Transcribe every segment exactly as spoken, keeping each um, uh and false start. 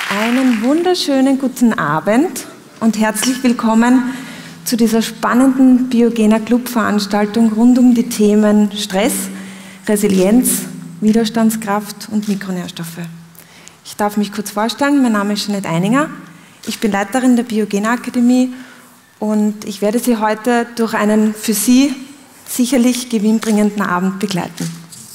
Einen wunderschönen guten Abend und herzlich willkommen zu dieser spannenden Biogener Club-Veranstaltung rund um die Themen Stress, Resilienz, Widerstandskraft und Mikronährstoffe. Ich darf mich kurz vorstellen, mein Name ist Jeanette Eininger, ich bin Leiterin der Biogener Akademie und ich werde Sie heute durch einen für Sie sicherlich gewinnbringenden Abend begleiten.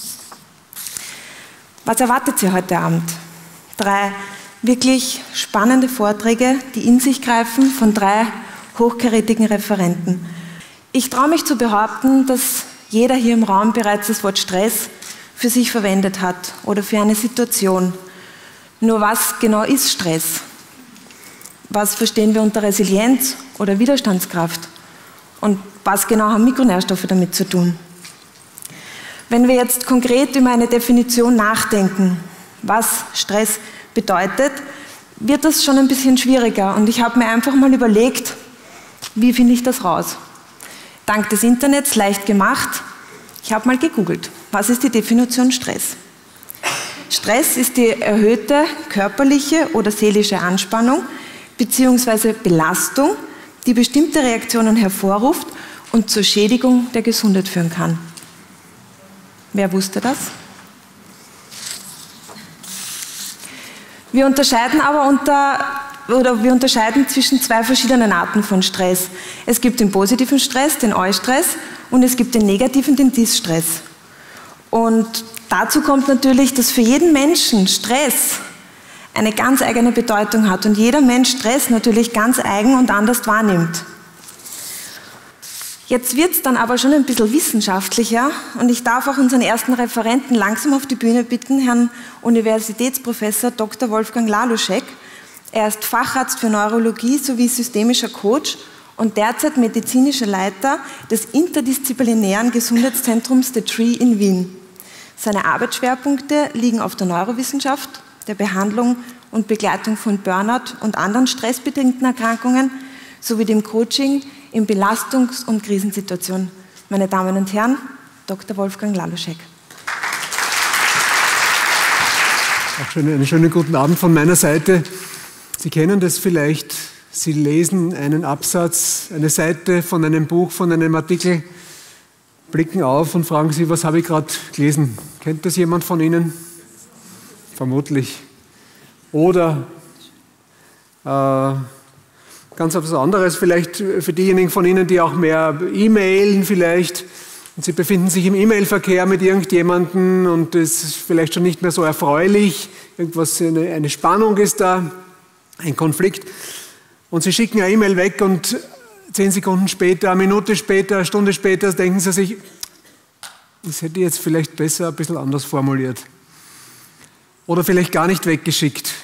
Was erwartet Sie heute Abend? Drei wirklich spannende Vorträge, die in sich greifen, von drei hochkarätigen Referenten. Ich traue mich zu behaupten, dass jeder hier im Raum bereits das Wort Stress für sich verwendet hat oder für eine Situation. Nur was genau ist Stress? Was verstehen wir unter Resilienz oder Widerstandskraft? Und was genau haben Mikronährstoffe damit zu tun? Wenn wir jetzt konkret über eine Definition nachdenken, was Stress bedeutet, wird das schon ein bisschen schwieriger. Und ich habe mir einfach mal überlegt, wie finde ich das raus? Dank des Internets leicht gemacht. Ich habe mal gegoogelt, was ist die Definition Stress? Stress ist die erhöhte körperliche oder seelische Anspannung bzw. Belastung, die bestimmte Reaktionen hervorruft und zur Schädigung der Gesundheit führen kann. Wer wusste das? Wir unterscheiden aber unter, oder wir unterscheiden zwischen zwei verschiedenen Arten von Stress. Es gibt den positiven Stress, den Eustress, und es gibt den negativen, den Distress. Und dazu kommt natürlich, dass für jeden Menschen Stress eine ganz eigene Bedeutung hat und jeder Mensch Stress natürlich ganz eigen und anders wahrnimmt. Jetzt wird es dann aber schon ein bisschen wissenschaftlicher und ich darf auch unseren ersten Referenten langsam auf die Bühne bitten, Herrn Universitätsprofessor Doktor Wolfgang Laluschek. Er ist Facharzt für Neurologie sowie systemischer Coach und derzeit medizinischer Leiter des interdisziplinären Gesundheitszentrums The Tree in Wien. Seine Arbeitsschwerpunkte liegen auf der Neurowissenschaft, der Behandlung und Begleitung von Burnout und anderen stressbedingten Erkrankungen sowie dem Coaching in Belastungs- und Krisensituationen. Meine Damen und Herren, Doktor Wolfgang Laluschek. Auch schon einen schönen guten Abend von meiner Seite. Sie kennen das vielleicht, Sie lesen einen Absatz, eine Seite von einem Buch, von einem Artikel, blicken auf und fragen sich, was habe ich gerade gelesen? Kennt das jemand von Ihnen? Vermutlich. Oder äh, ganz etwas anderes, vielleicht für diejenigen von Ihnen, die auch mehr E-Mailen vielleicht, und Sie befinden sich im E-Mail-Verkehr mit irgendjemandem und es ist vielleicht schon nicht mehr so erfreulich, irgendwas, eine, eine Spannung ist da, ein Konflikt, und Sie schicken eine E-Mail weg und zehn Sekunden später, eine Minute später, eine Stunde später denken Sie sich, das hätte ich jetzt vielleicht besser ein bisschen anders formuliert. Oder vielleicht gar nicht weggeschickt.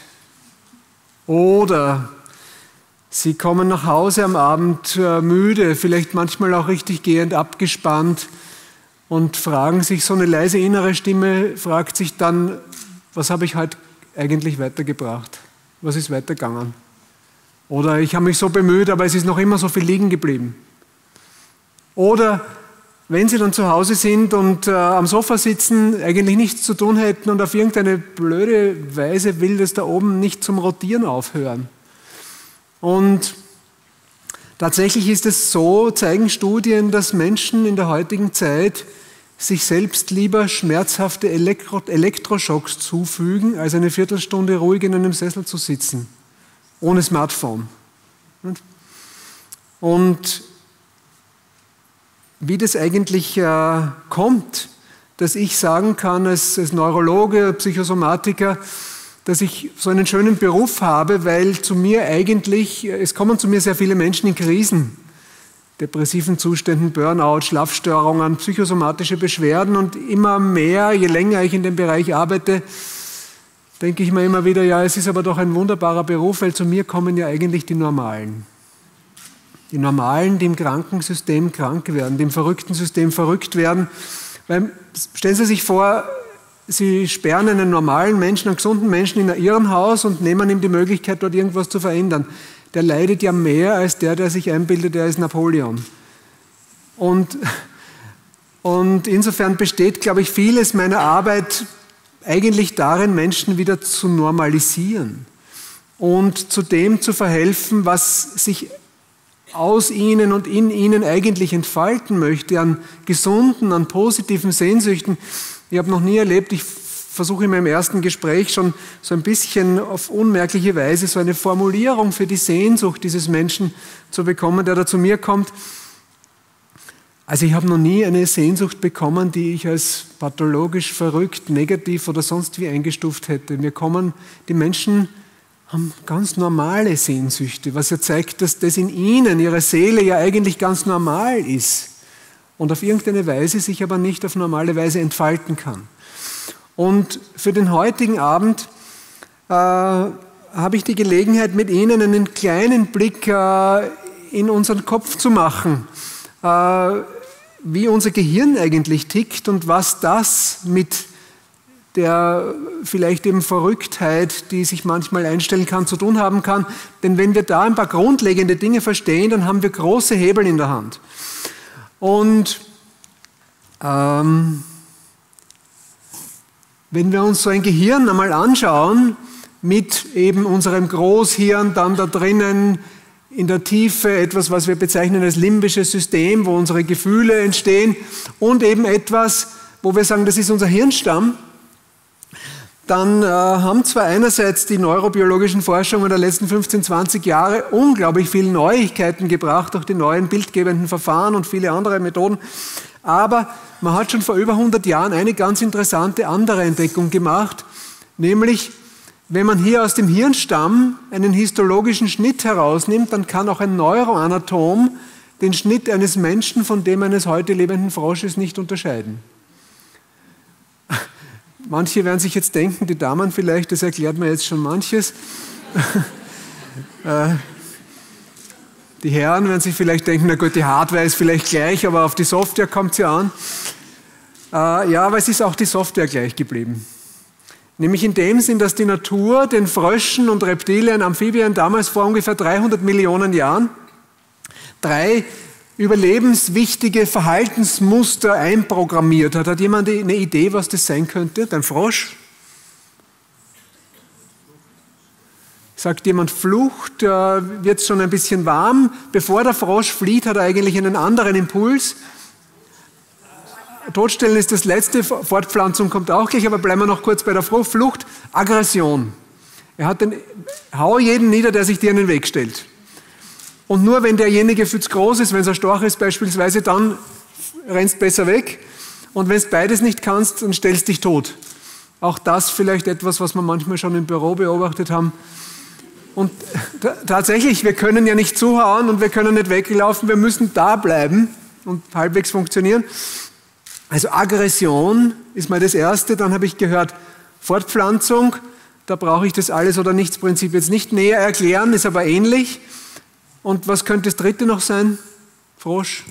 Oder Sie kommen nach Hause am Abend äh, müde, vielleicht manchmal auch richtig gehend abgespannt und fragen sich, so eine leise innere Stimme fragt sich dann, was habe ich heute eigentlich weitergebracht? Was ist weitergegangen? Oder ich habe mich so bemüht, aber es ist noch immer so viel liegen geblieben. Oder wenn Sie dann zu Hause sind und äh, am Sofa sitzen, eigentlich nichts zu tun hätten und auf irgendeine blöde Weise will das da oben nicht zum Rotieren aufhören. Und tatsächlich ist es so, zeigen Studien, dass Menschen in der heutigen Zeit sich selbst lieber schmerzhafte Elektro Elektroschocks zufügen, als eine Viertelstunde ruhig in einem Sessel zu sitzen, ohne Smartphone. Und wie das eigentlich äh, kommt, dass ich sagen kann als, als Neurologe, Psychosomatiker, dass ich so einen schönen Beruf habe, weil zu mir eigentlich, es kommen zu mir sehr viele Menschen in Krisen, depressiven Zuständen, Burnout, Schlafstörungen, psychosomatische Beschwerden und immer mehr, je länger ich in dem Bereich arbeite, denke ich mir immer wieder, ja, es ist aber doch ein wunderbarer Beruf, weil zu mir kommen ja eigentlich die Normalen. Die Normalen, die im Krankensystem krank werden, die im verrückten System verrückt werden. Weil, stellen Sie sich vor, Sie sperren einen normalen Menschen, einen gesunden Menschen in ein Irrenhaus und nehmen ihm die Möglichkeit, dort irgendwas zu verändern. Der leidet ja mehr als der, der sich einbildet, der ist Napoleon. Und, und insofern besteht, glaube ich, vieles meiner Arbeit eigentlich darin, Menschen wieder zu normalisieren. und zu dem zu verhelfen, was sich aus ihnen und in ihnen eigentlich entfalten möchte, an gesunden, an positiven Sehnsüchten. Ich habe noch nie erlebt, ich versuche in meinem ersten Gespräch schon so ein bisschen auf unmerkliche Weise so eine Formulierung für die Sehnsucht dieses Menschen zu bekommen, der da zu mir kommt. Also ich habe noch nie eine Sehnsucht bekommen, die ich als pathologisch, verrückt, negativ oder sonst wie eingestuft hätte. Mir kommen, die Menschen haben ganz normale Sehnsüchte, was ja zeigt, dass das in ihnen, ihre Seele ja eigentlich ganz normal ist und auf irgendeine Weise sich aber nicht auf normale Weise entfalten kann. Und für den heutigen Abend äh, habe ich die Gelegenheit, mit Ihnen einen kleinen Blick äh, in unseren Kopf zu machen, äh, wie unser Gehirn eigentlich tickt und was das mit der vielleicht eben Verrücktheit, die sich manchmal einstellen kann, zu tun haben kann. Denn wenn wir da ein paar grundlegende Dinge verstehen, dann haben wir große Hebel in der Hand. Und ähm, wenn wir uns so ein Gehirn einmal anschauen, mit eben unserem Großhirn, dann da drinnen in der Tiefe etwas, was wir bezeichnen als limbisches System, wo unsere Gefühle entstehen und eben etwas, wo wir sagen, das ist unser Hirnstamm, dann äh, haben zwar einerseits die neurobiologischen Forschungen der letzten fünfzehn, zwanzig Jahre unglaublich viele Neuigkeiten gebracht durch die neuen bildgebenden Verfahren und viele andere Methoden, aber man hat schon vor über hundert Jahren eine ganz interessante andere Entdeckung gemacht, nämlich wenn man hier aus dem Hirnstamm einen histologischen Schnitt herausnimmt, dann kann auch ein Neuroanatom den Schnitt eines Menschen von dem eines heute lebenden Frosches nicht unterscheiden. Manche werden sich jetzt denken, die Damen vielleicht, das erklärt mir jetzt schon manches. Die Herren werden sich vielleicht denken, na gut, die Hardware ist vielleicht gleich, aber auf die Software kommt es ja an. Ja, aber es ist auch die Software gleich geblieben. Nämlich in dem Sinn, dass die Natur den Fröschen und Reptilien, Amphibien damals vor ungefähr dreihundert Millionen Jahren drei überlebenswichtige Verhaltensmuster einprogrammiert hat. Hat jemand eine Idee, was das sein könnte? Ein Frosch? Sagt jemand Flucht, äh, wird es schon ein bisschen warm. Bevor der Frosch flieht, hat er eigentlich einen anderen Impuls. Todstellen ist das letzte, Fortpflanzung kommt auch gleich, aber bleiben wir noch kurz bei der Flucht. Aggression. Er hat den, hau jeden nieder, der sich dir in den Weg stellt. Und nur wenn derjenige viel zu groß ist, wenn es ein Storch ist beispielsweise, dann rennst besser weg. Und wenn es beides nicht kannst, dann stellst dich tot. Auch das vielleicht etwas, was wir manchmal schon im Büro beobachtet haben. Und tatsächlich, wir können ja nicht zuhauen und wir können nicht weglaufen, wir müssen da bleiben und halbwegs funktionieren. Also Aggression ist mal das Erste, dann habe ich gehört Fortpflanzung, da brauche ich das Alles- oder Nichts-Prinzip jetzt nicht näher erklären, ist aber ähnlich. Und was könnte das Dritte noch sein? Frosch?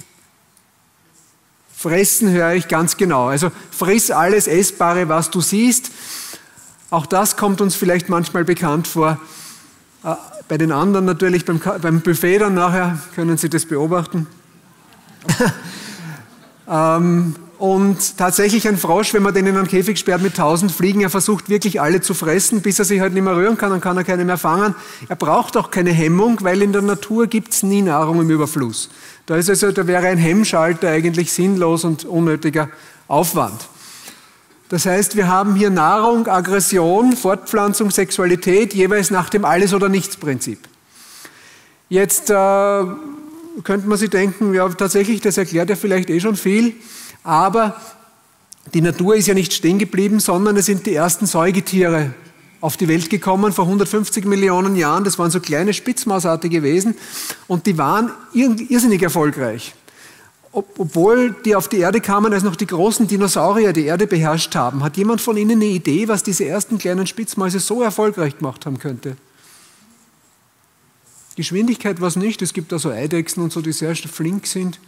Fressen höre ich ganz genau. Also friss alles Essbare, was du siehst. Auch das kommt uns vielleicht manchmal bekannt vor. Bei den anderen natürlich, beim, beim Buffet dann nachher können Sie das beobachten. ähm, Und tatsächlich ein Frosch, wenn man den in einen Käfig sperrt mit tausend Fliegen, er versucht wirklich alle zu fressen, bis er sich halt nicht mehr rühren kann, dann kann er keine mehr fangen. Er braucht auch keine Hemmung, weil in der Natur gibt es nie Nahrung im Überfluss. Da, ist also, da wäre ein Hemmschalter eigentlich sinnlos und unnötiger Aufwand. Das heißt, wir haben hier Nahrung, Aggression, Fortpflanzung, Sexualität, jeweils nach dem Alles- oder Nichts-Prinzip. Jetzt äh, könnte man sich denken, ja tatsächlich, das erklärt ja vielleicht eh schon viel, aber die Natur ist ja nicht stehen geblieben, sondern es sind die ersten Säugetiere auf die Welt gekommen vor hundertfünfzig Millionen Jahren. Das waren so kleine spitzmausartige Wesen und die waren irrsinnig erfolgreich. Obwohl die auf die Erde kamen, als noch die großen Dinosaurier die Erde beherrscht haben. Hat jemand von Ihnen eine Idee, was diese ersten kleinen Spitzmäuse so erfolgreich gemacht haben könnte? Geschwindigkeit war es nicht. Es gibt da so Eidechsen und so, die sehr flink sind.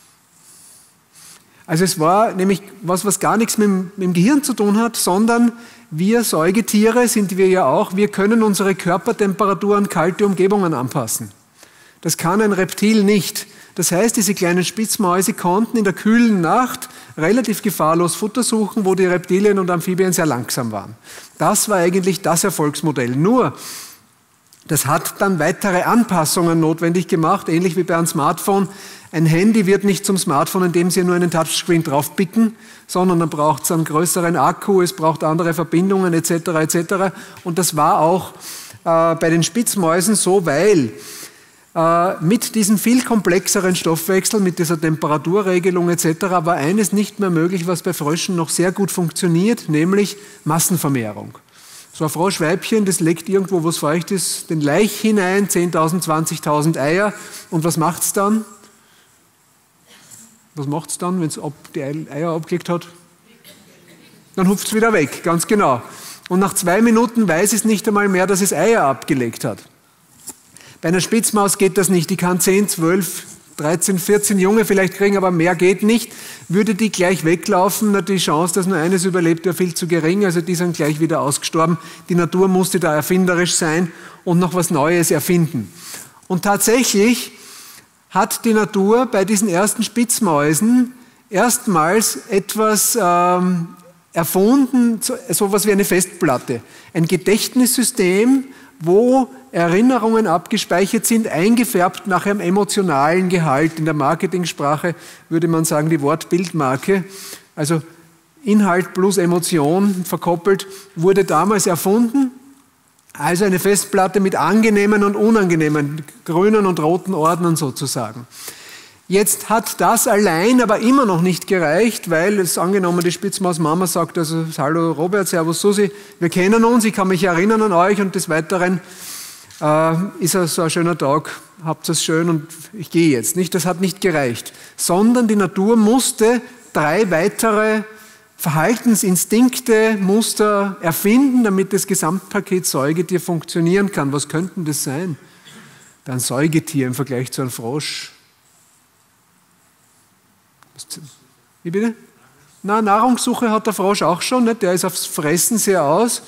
Also es war nämlich was, was gar nichts mit dem, mit dem Gehirn zu tun hat, sondern wir Säugetiere, sind wir ja auch, wir können unsere Körpertemperatur an kalte Umgebungen anpassen. Das kann ein Reptil nicht. Das heißt, diese kleinen Spitzmäuse konnten in der kühlen Nacht relativ gefahrlos Futter suchen, wo die Reptilien und Amphibien sehr langsam waren. Das war eigentlich das Erfolgsmodell. Nur, Das hat dann weitere Anpassungen notwendig gemacht, ähnlich wie bei einem Smartphone. Ein Handy wird nicht zum Smartphone, indem Sie nur einen Touchscreen draufpicken, sondern dann braucht es einen größeren Akku, es braucht andere Verbindungen et cetera et cetera. Und das war auch äh, bei den Spitzmäusen so, weil äh, mit diesem viel komplexeren Stoffwechsel, mit dieser Temperaturregelung et cetera war eines nicht mehr möglich, was bei Fröschen noch sehr gut funktioniert, nämlich Massenvermehrung. So ein Froschweibchen, das legt irgendwo, wo es feucht ist, den Laich hinein, zehntausend, zwanzigtausend Eier. Und was macht es dann? Was macht es dann, wenn es die Eier abgelegt hat? Dann hupft es wieder weg, ganz genau. Und nach zwei Minuten weiß es nicht einmal mehr, dass es Eier abgelegt hat. Bei einer Spitzmaus geht das nicht. Die kann zehn, zwölf, dreizehn, vierzehn Junge vielleicht kriegen, aber mehr geht nicht. Würde die gleich weglaufen, na, die Chance, dass nur eines überlebt, wäre viel zu gering. Also die sind gleich wieder ausgestorben. Die Natur musste da erfinderisch sein und noch was Neues erfinden. Und tatsächlich hat die Natur bei diesen ersten Spitzmäusen erstmals etwas ähm, erfunden, so etwas wie eine Festplatte. Ein Gedächtnissystem, wo Erinnerungen abgespeichert sind, eingefärbt nach einem emotionalen Gehalt. In der Marketingsprache würde man sagen, die Wort-Bild-Marke, also Inhalt plus Emotion verkoppelt, wurde damals erfunden. Also eine Festplatte mit angenehmen und unangenehmen, grünen und roten Ordnern sozusagen. Jetzt hat das allein aber immer noch nicht gereicht, weil es angenommen, die Spitzmaus-Mama sagt, also hallo Robert, servus Susi, wir kennen uns, ich kann mich erinnern an euch und des Weiteren äh, ist es so ein schöner Tag, habt es schön und ich gehe jetzt. Nicht, das hat nicht gereicht, sondern die Natur musste drei weitere Verhaltensinstinkte, Muster erfinden, damit das Gesamtpaket Säugetier funktionieren kann. Was könnten das sein? Ein Säugetier im Vergleich zu einem Frosch. Wie bitte? Na, Nahrungssuche hat der Frosch auch schon, nicht? Der ist aufs Fressen sehr aus.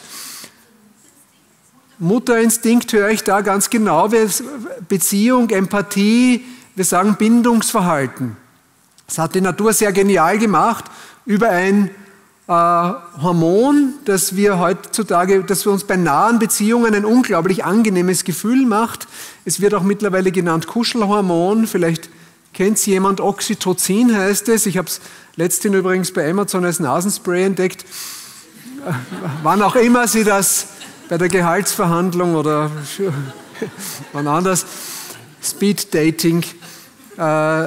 Mutterinstinkt höre ich da ganz genau. Beziehung, Empathie, wir sagen Bindungsverhalten. Das hat die Natur sehr genial gemacht über ein äh, Hormon, das wir heutzutage, das für uns bei nahen Beziehungen ein unglaublich angenehmes Gefühl macht. Es wird auch mittlerweile genannt Kuschelhormon. Vielleicht kennt es jemand, Oxytocin heißt es. Ich habe es letztens übrigens bei Amazon als Nasenspray entdeckt. Äh, wann auch immer Sie das bei der Gehaltsverhandlung oder wann anders, Speed Dating, äh,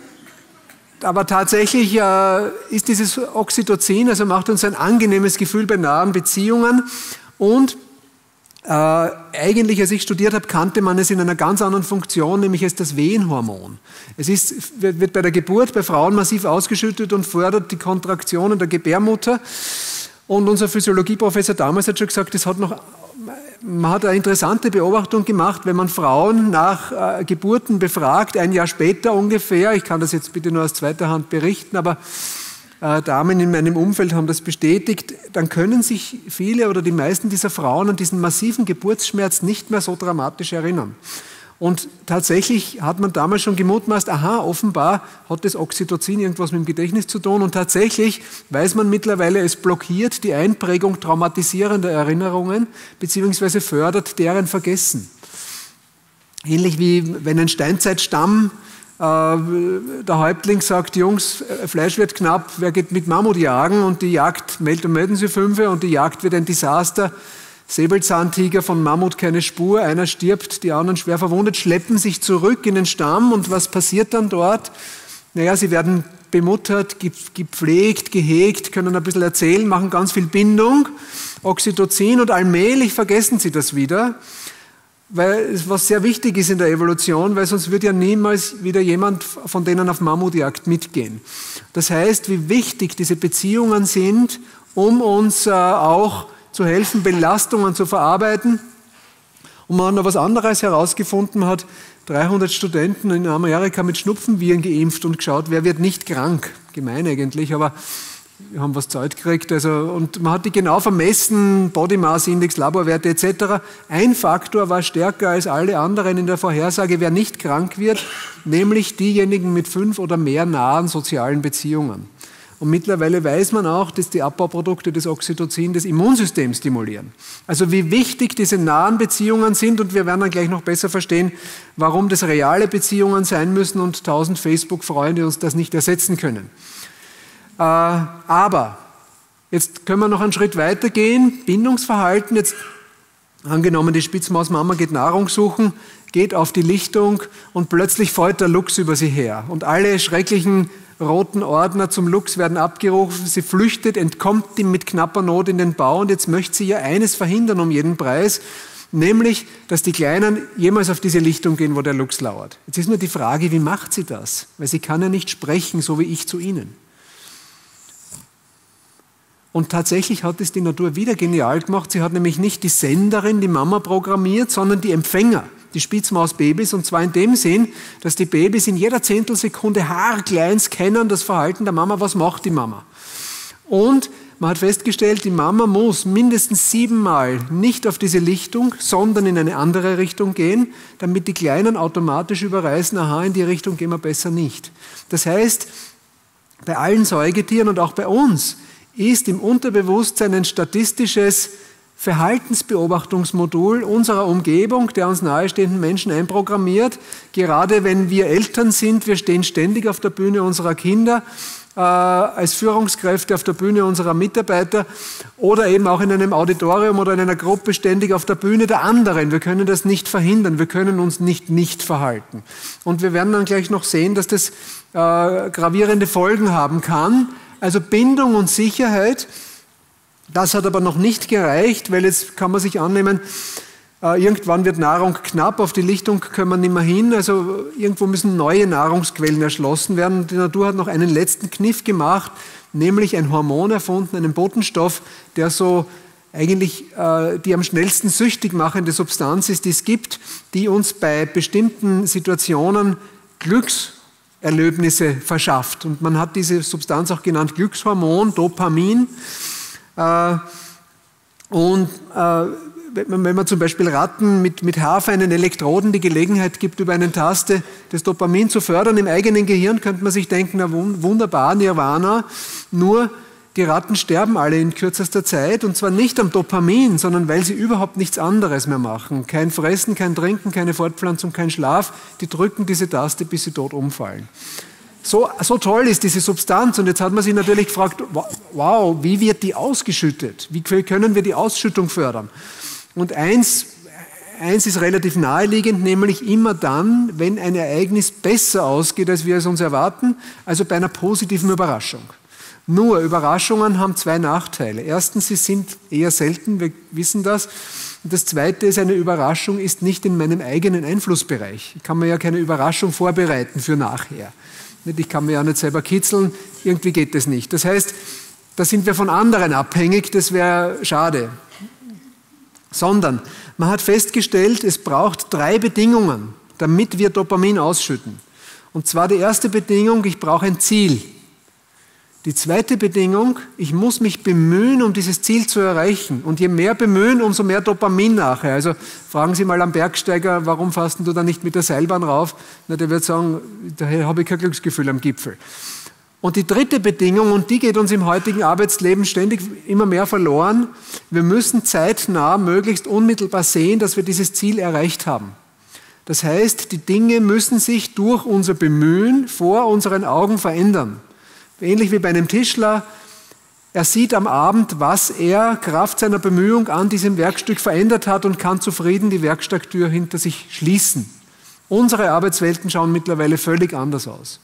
aber tatsächlich äh, ist dieses Oxytocin, also macht uns ein angenehmes Gefühl bei nahen Beziehungen und äh, eigentlich, als ich studiert habe, kannte man es in einer ganz anderen Funktion, nämlich als das Wehenhormon. Es ist, wird bei der Geburt bei Frauen massiv ausgeschüttet und fördert die Kontraktionen der Gebärmutter. Und unser Physiologieprofessor damals hat schon gesagt, das hat noch, man hat eine interessante Beobachtung gemacht, wenn man Frauen nach äh, Geburten befragt, ein Jahr später ungefähr, ich kann das jetzt bitte nur aus zweiter Hand berichten, aber äh, Damen in meinem Umfeld haben das bestätigt, dann können sich viele oder die meisten dieser Frauen an diesen massiven Geburtsschmerz nicht mehr so dramatisch erinnern. Und tatsächlich hat man damals schon gemutmaßt, aha, offenbar hat das Oxytocin irgendwas mit dem Gedächtnis zu tun. Und tatsächlich weiß man mittlerweile, es blockiert die Einprägung traumatisierender Erinnerungen beziehungsweise fördert deren Vergessen. Ähnlich wie wenn ein Steinzeitstamm, äh, der Häuptling sagt, Jungs, Fleisch wird knapp, wer geht mit Mammut jagen? Und die Jagd, melden, melden Sie Fünfe, und die Jagd wird ein Desaster. Säbelzahntiger, von Mammut keine Spur, einer stirbt, die anderen schwer verwundet, schleppen sich zurück in den Stamm und was passiert dann dort? Naja, sie werden bemuttert, gepflegt, gehegt, können ein bisschen erzählen, machen ganz viel Bindung, Oxytocin und allmählich vergessen sie das wieder, weil es was sehr wichtig ist in der Evolution, weil sonst wird ja niemals wieder jemand von denen auf Mammutjagd mitgehen. Das heißt, wie wichtig diese Beziehungen sind, um uns äh, auch zu helfen, Belastungen zu verarbeiten. Und man noch was anderes herausgefunden hat, dreihundert Studenten in Amerika mit Schnupfenviren geimpft und geschaut, wer wird nicht krank. Gemein eigentlich, aber wir haben was Zeit gekriegt. Also, und man hat die genau vermessen, Body Mass Index, Laborwerte et cetera. Ein Faktor war stärker als alle anderen in der Vorhersage, wer nicht krank wird, nämlich diejenigen mit fünf oder mehr nahen sozialen Beziehungen. Und mittlerweile weiß man auch, dass die Abbauprodukte des Oxytocin das Immunsystem stimulieren. Also wie wichtig diese nahen Beziehungen sind, und wir werden dann gleich noch besser verstehen, warum das reale Beziehungen sein müssen und tausend Facebook-Freunde uns das nicht ersetzen können. Äh, aber jetzt können wir noch einen Schritt weiter gehen. Bindungsverhalten, jetzt angenommen, die Spitzmausmama geht Nahrung suchen, geht auf die Lichtung und plötzlich fällt der Luchs über sie her. Und alle schrecklichen roten Ordner zum Luchs werden abgerufen. Sie flüchtet, entkommt ihm mit knapper Not in den Bau und jetzt möchte sie ja eines verhindern um jeden Preis, nämlich, dass die Kleinen jemals auf diese Lichtung gehen, wo der Luchs lauert. Jetzt ist nur die Frage, wie macht sie das? Weil sie kann ja nicht sprechen, so wie ich zu Ihnen. Und tatsächlich hat es die Natur wieder genial gemacht. Sie hat nämlich nicht die Senderin, die Mama programmiert, sondern die Empfänger, die Spitzmausbabys. Und zwar in dem Sinn, dass die Babys in jeder Zehntelsekunde haarklein scannen das Verhalten der Mama. Was macht die Mama? Und man hat festgestellt, die Mama muss mindestens siebenmal nicht auf diese Lichtung, sondern in eine andere Richtung gehen, damit die Kleinen automatisch überreißen, aha, in die Richtung gehen wir besser nicht. Das heißt, bei allen Säugetieren und auch bei uns ist im Unterbewusstsein ein statistisches Verhaltensbeobachtungsmodul unserer Umgebung, der uns nahestehenden Menschen einprogrammiert. Gerade wenn wir Eltern sind, wir stehen ständig auf der Bühne unserer Kinder, äh, als Führungskräfte auf der Bühne unserer Mitarbeiter oder eben auch in einem Auditorium oder in einer Gruppe ständig auf der Bühne der anderen. Wir können das nicht verhindern, wir können uns nicht nicht verhalten. Und wir werden dann gleich noch sehen, dass das äh, gravierende Folgen haben kann. Also Bindung und Sicherheit, das hat aber noch nicht gereicht, weil jetzt kann man sich annehmen, äh, irgendwann wird Nahrung knapp, auf die Lichtung können wir nicht mehr hin, also irgendwo müssen neue Nahrungsquellen erschlossen werden. Die Natur hat noch einen letzten Kniff gemacht, nämlich ein Hormon erfunden, einen Botenstoff, der so eigentlich äh, die am schnellsten süchtig machende Substanz ist, die es gibt, die uns bei bestimmten Situationen Glücks Erlebnisse verschafft. Und man hat diese Substanz auch genannt Glückshormon, Dopamin. Äh, und äh, wenn man zum Beispiel Ratten mit, mit haarfeinen Elektroden die Gelegenheit gibt, über eine Taste das Dopamin zu fördern im eigenen Gehirn, könnte man sich denken, na wunderbar, Nirvana, nur die Ratten sterben alle in kürzester Zeit und zwar nicht am Dopamin, sondern weil sie überhaupt nichts anderes mehr machen. Kein Fressen, kein Trinken, keine Fortpflanzung, kein Schlaf. Die drücken diese Taste, bis sie tot umfallen. So, so toll ist diese Substanz und jetzt hat man sich natürlich gefragt, wow, wie wird die ausgeschüttet? Wie können wir die Ausschüttung fördern? Und eins, eins ist relativ naheliegend, nämlich immer dann, wenn ein Ereignis besser ausgeht, als wir es uns erwarten, also bei einer positiven Überraschung. Nur, Überraschungen haben zwei Nachteile. Erstens, sie sind eher selten, wir wissen das. Und das Zweite ist, eine Überraschung ist nicht in meinem eigenen Einflussbereich. Ich kann mir ja keine Überraschung vorbereiten für nachher. Ich kann mir ja nicht selber kitzeln, irgendwie geht das nicht. Das heißt, da sind wir von anderen abhängig, das wäre schade. Sondern, man hat festgestellt, es braucht drei Bedingungen, damit wir Dopamin ausschütten. Und zwar die erste Bedingung, ich brauche ein Ziel. Die zweite Bedingung, ich muss mich bemühen, um dieses Ziel zu erreichen. Und je mehr bemühen, umso mehr Dopamin nachher. Also fragen Sie mal am Bergsteiger, warum fährst du da nicht mit der Seilbahn rauf? Na, der wird sagen, daher habe ich kein Glücksgefühl am Gipfel. Und die dritte Bedingung, und die geht uns im heutigen Arbeitsleben ständig immer mehr verloren, wir müssen zeitnah, möglichst unmittelbar sehen, dass wir dieses Ziel erreicht haben. Das heißt, die Dinge müssen sich durch unser Bemühen vor unseren Augen verändern. Ähnlich wie bei einem Tischler, er sieht am Abend, was er Kraft seiner Bemühung an diesem Werkstück verändert hat und kann zufrieden die Werkstatttür hinter sich schließen. Unsere Arbeitswelten schauen mittlerweile völlig anders aus.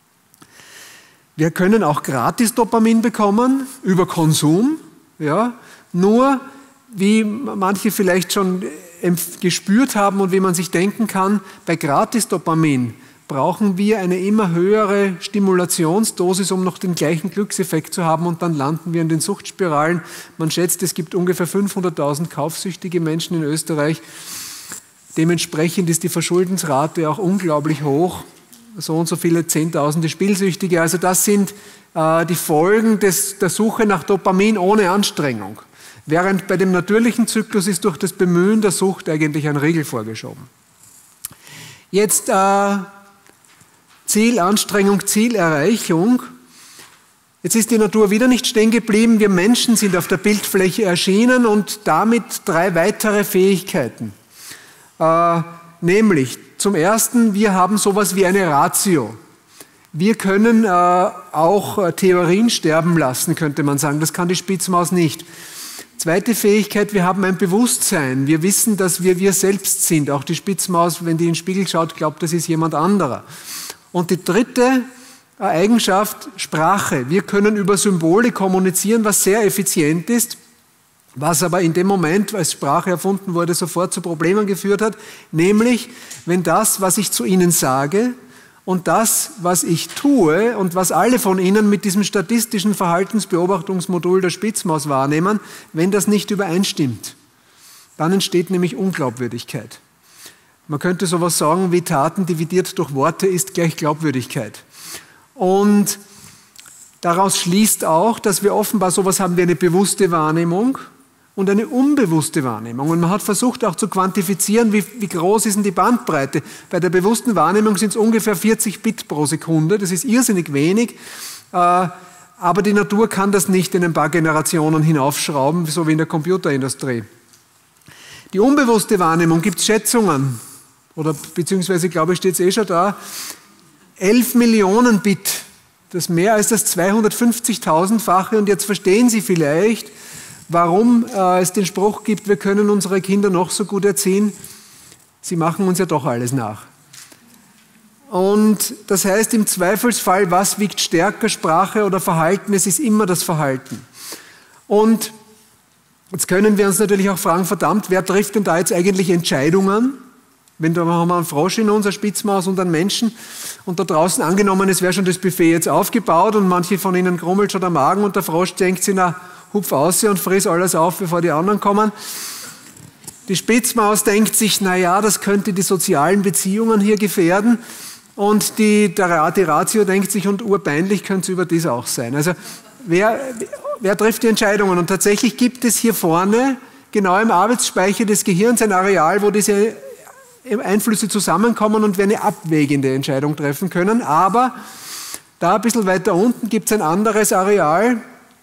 Wir können auch gratis Dopamin bekommen über Konsum, ja, nur wie manche vielleicht schon gespürt haben und wie man sich denken kann, bei gratis Dopamin brauchen wir eine immer höhere Stimulationsdosis, um noch den gleichen Glückseffekt zu haben und dann landen wir in den Suchtspiralen. Man schätzt, es gibt ungefähr fünfhunderttausend kaufsüchtige Menschen in Österreich. Dementsprechend ist die Verschuldensrate auch unglaublich hoch. So und so viele Zehntausende Spielsüchtige. Also das sind äh, die Folgen des, der Suche nach Dopamin ohne Anstrengung. Während bei dem natürlichen Zyklus ist durch das Bemühen der Sucht eigentlich ein Riegel vorgeschoben. Jetzt äh, Ziel, Anstrengung, Zielerreichung. Jetzt ist die Natur wieder nicht stehen geblieben. Wir Menschen sind auf der Bildfläche erschienen und damit drei weitere Fähigkeiten. Äh, nämlich zum Ersten, wir haben sowas wie eine Ratio. Wir können äh, auch äh, Theorien sterben lassen, könnte man sagen. Das kann die Spitzmaus nicht. Zweite Fähigkeit, wir haben ein Bewusstsein. Wir wissen, dass wir wir selbst sind. Auch die Spitzmaus, wenn die in den Spiegel schaut, glaubt, das ist jemand anderer. Und die dritte Eigenschaft, Sprache. Wir können über Symbole kommunizieren, was sehr effizient ist, was aber in dem Moment, als Sprache erfunden wurde, sofort zu Problemen geführt hat, nämlich, wenn das, was ich zu Ihnen sage und das, was ich tue und was alle von Ihnen mit diesem statistischen Verhaltensbeobachtungsmodul der Spitzmaus wahrnehmen, wenn das nicht übereinstimmt, dann entsteht nämlich Unglaubwürdigkeit. Man könnte sowas sagen wie Taten dividiert durch Worte ist gleich Glaubwürdigkeit. Und daraus schließt auch, dass wir offenbar sowas haben wie eine bewusste Wahrnehmung und eine unbewusste Wahrnehmung. Und man hat versucht auch zu quantifizieren, wie, wie groß ist denn die Bandbreite. Bei der bewussten Wahrnehmung sind es ungefähr vierzig Bit pro Sekunde. Das ist irrsinnig wenig. Äh, aber die Natur kann das nicht in ein paar Generationen hinaufschrauben, so wie in der Computerindustrie. Die unbewusste Wahrnehmung, gibt es Schätzungen, oder beziehungsweise, glaube ich, steht es eh schon da, elf Millionen Bit, das ist mehr als das zweihundertfünfzigtausendfache. Und jetzt verstehen Sie vielleicht, warum äh, es den Spruch gibt, wir können unsere Kinder noch so gut erziehen, sie machen uns ja doch alles nach. Und das heißt im Zweifelsfall, was wiegt stärker, Sprache oder Verhalten? Es ist immer das Verhalten. Und jetzt können wir uns natürlich auch fragen, verdammt, wer trifft denn da jetzt eigentlich Entscheidungen? Wenn da haben wir einen Frosch in uns, eine Spitzmaus und einen Menschen und da draußen angenommen, es wäre schon das Buffet jetzt aufgebaut und manche von ihnen grummelt schon der Magen und der Frosch denkt sich, na, hupf aus und friss alles auf, bevor die anderen kommen. Die Spitzmaus denkt sich, na ja, das könnte die sozialen Beziehungen hier gefährden und die, der, die Ratio denkt sich, und urpeinlich könnte es überdies auch sein. Also wer, wer trifft die Entscheidungen? Und tatsächlich gibt es hier vorne, genau im Arbeitsspeicher des Gehirns, ein Areal, wo diese Einflüsse zusammenkommen und wir eine abwägende Entscheidung treffen können. Aber da ein bisschen weiter unten gibt es ein anderes Areal,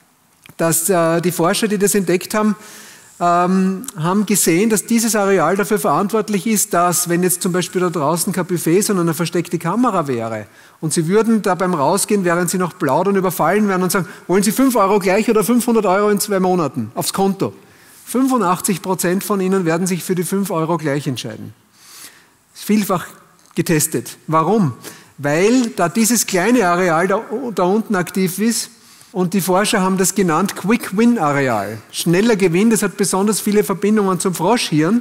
das äh, die Forscher, die das entdeckt haben, ähm, haben gesehen, dass dieses Areal dafür verantwortlich ist, dass, wenn jetzt zum Beispiel da draußen kein Buffet, sondern eine versteckte Kamera wäre und Sie würden da beim Rausgehen, während Sie noch plaudern, überfallen werden und sagen, wollen Sie fünf Euro gleich oder fünfhundert Euro in zwei Monaten aufs Konto? fünfundachtzig Prozent von Ihnen werden sich für die fünf Euro gleich entscheiden. Vielfach getestet. Warum? Weil da dieses kleine Areal da, da unten aktiv ist und die Forscher haben das genannt Quick-Win-Areal. Schneller Gewinn, das hat besonders viele Verbindungen zum Froschhirn.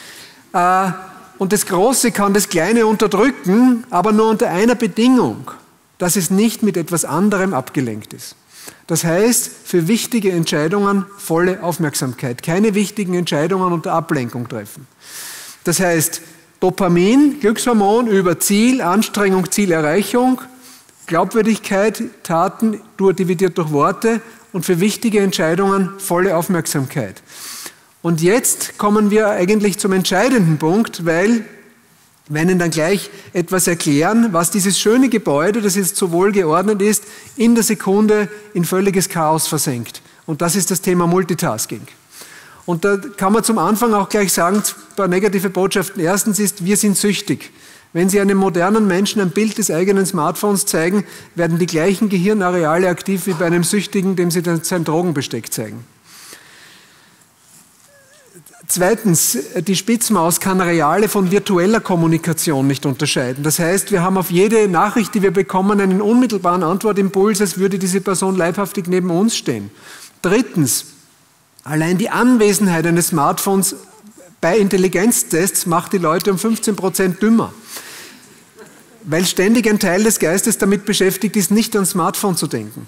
Äh, und das Große kann das Kleine unterdrücken, aber nur unter einer Bedingung, dass es nicht mit etwas anderem abgelenkt ist. Das heißt, für wichtige Entscheidungen volle Aufmerksamkeit. Keine wichtigen Entscheidungen unter Ablenkung treffen. Das heißt, Dopamin, Glückshormon über Ziel, Anstrengung, Zielerreichung, Glaubwürdigkeit, Taten dividiert durch Worte und für wichtige Entscheidungen volle Aufmerksamkeit. Und jetzt kommen wir eigentlich zum entscheidenden Punkt, weil wir Ihnen dann gleich etwas erklären, was dieses schöne Gebäude, das jetzt so wohl geordnet ist, in der Sekunde in völliges Chaos versenkt. Und das ist das Thema Multitasking. Und da kann man zum Anfang auch gleich sagen, ein paar negative Botschaften. Erstens ist, wir sind süchtig. Wenn Sie einem modernen Menschen ein Bild des eigenen Smartphones zeigen, werden die gleichen Gehirnareale aktiv wie bei einem Süchtigen, dem Sie sein Drogenbesteck zeigen. Zweitens, die Spitzmaus kann reale von virtueller Kommunikation nicht unterscheiden. Das heißt, wir haben auf jede Nachricht, die wir bekommen, einen unmittelbaren Antwortimpuls, als würde diese Person leibhaftig neben uns stehen. Drittens, allein die Anwesenheit eines Smartphones bei Intelligenztests macht die Leute um fünfzehn Prozent dümmer, weil ständig ein Teil des Geistes damit beschäftigt ist, nicht ans Smartphone zu denken.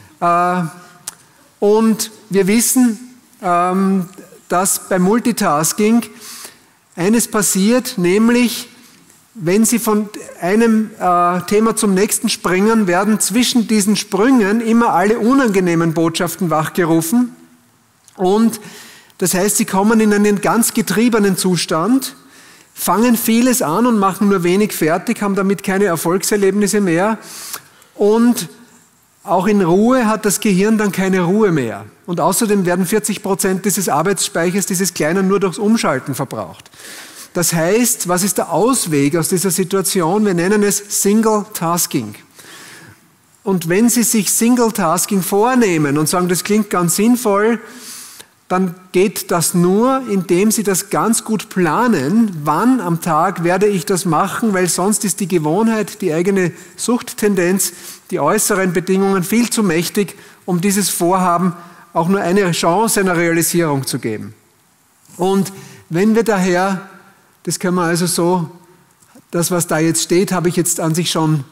Und wir wissen, dass beim Multitasking eines passiert, nämlich wenn Sie von einem Thema zum nächsten springen, werden zwischen diesen Sprüngen immer alle unangenehmen Botschaften wachgerufen. Und das heißt, Sie kommen in einen ganz getriebenen Zustand, fangen vieles an und machen nur wenig fertig, haben damit keine Erfolgserlebnisse mehr und Auch in Ruhe hat das Gehirn dann keine Ruhe mehr. Und außerdem werden vierzig Prozent dieses Arbeitsspeichers, dieses Kleinen, nur durchs Umschalten verbraucht. Das heißt, was ist der Ausweg aus dieser Situation? Wir nennen es Single Tasking. Und wenn Sie sich Single Tasking vornehmen und sagen, das klingt ganz sinnvoll, dann geht das nur, indem Sie das ganz gut planen, wann am Tag werde ich das machen, weil sonst ist die Gewohnheit, die eigene Suchttendenz, die äußeren Bedingungen viel zu mächtig, um dieses Vorhaben auch nur eine Chance einer Realisierung zu geben. Und wenn wir daher, das können wir also so, das was da jetzt steht, habe ich jetzt an sich schon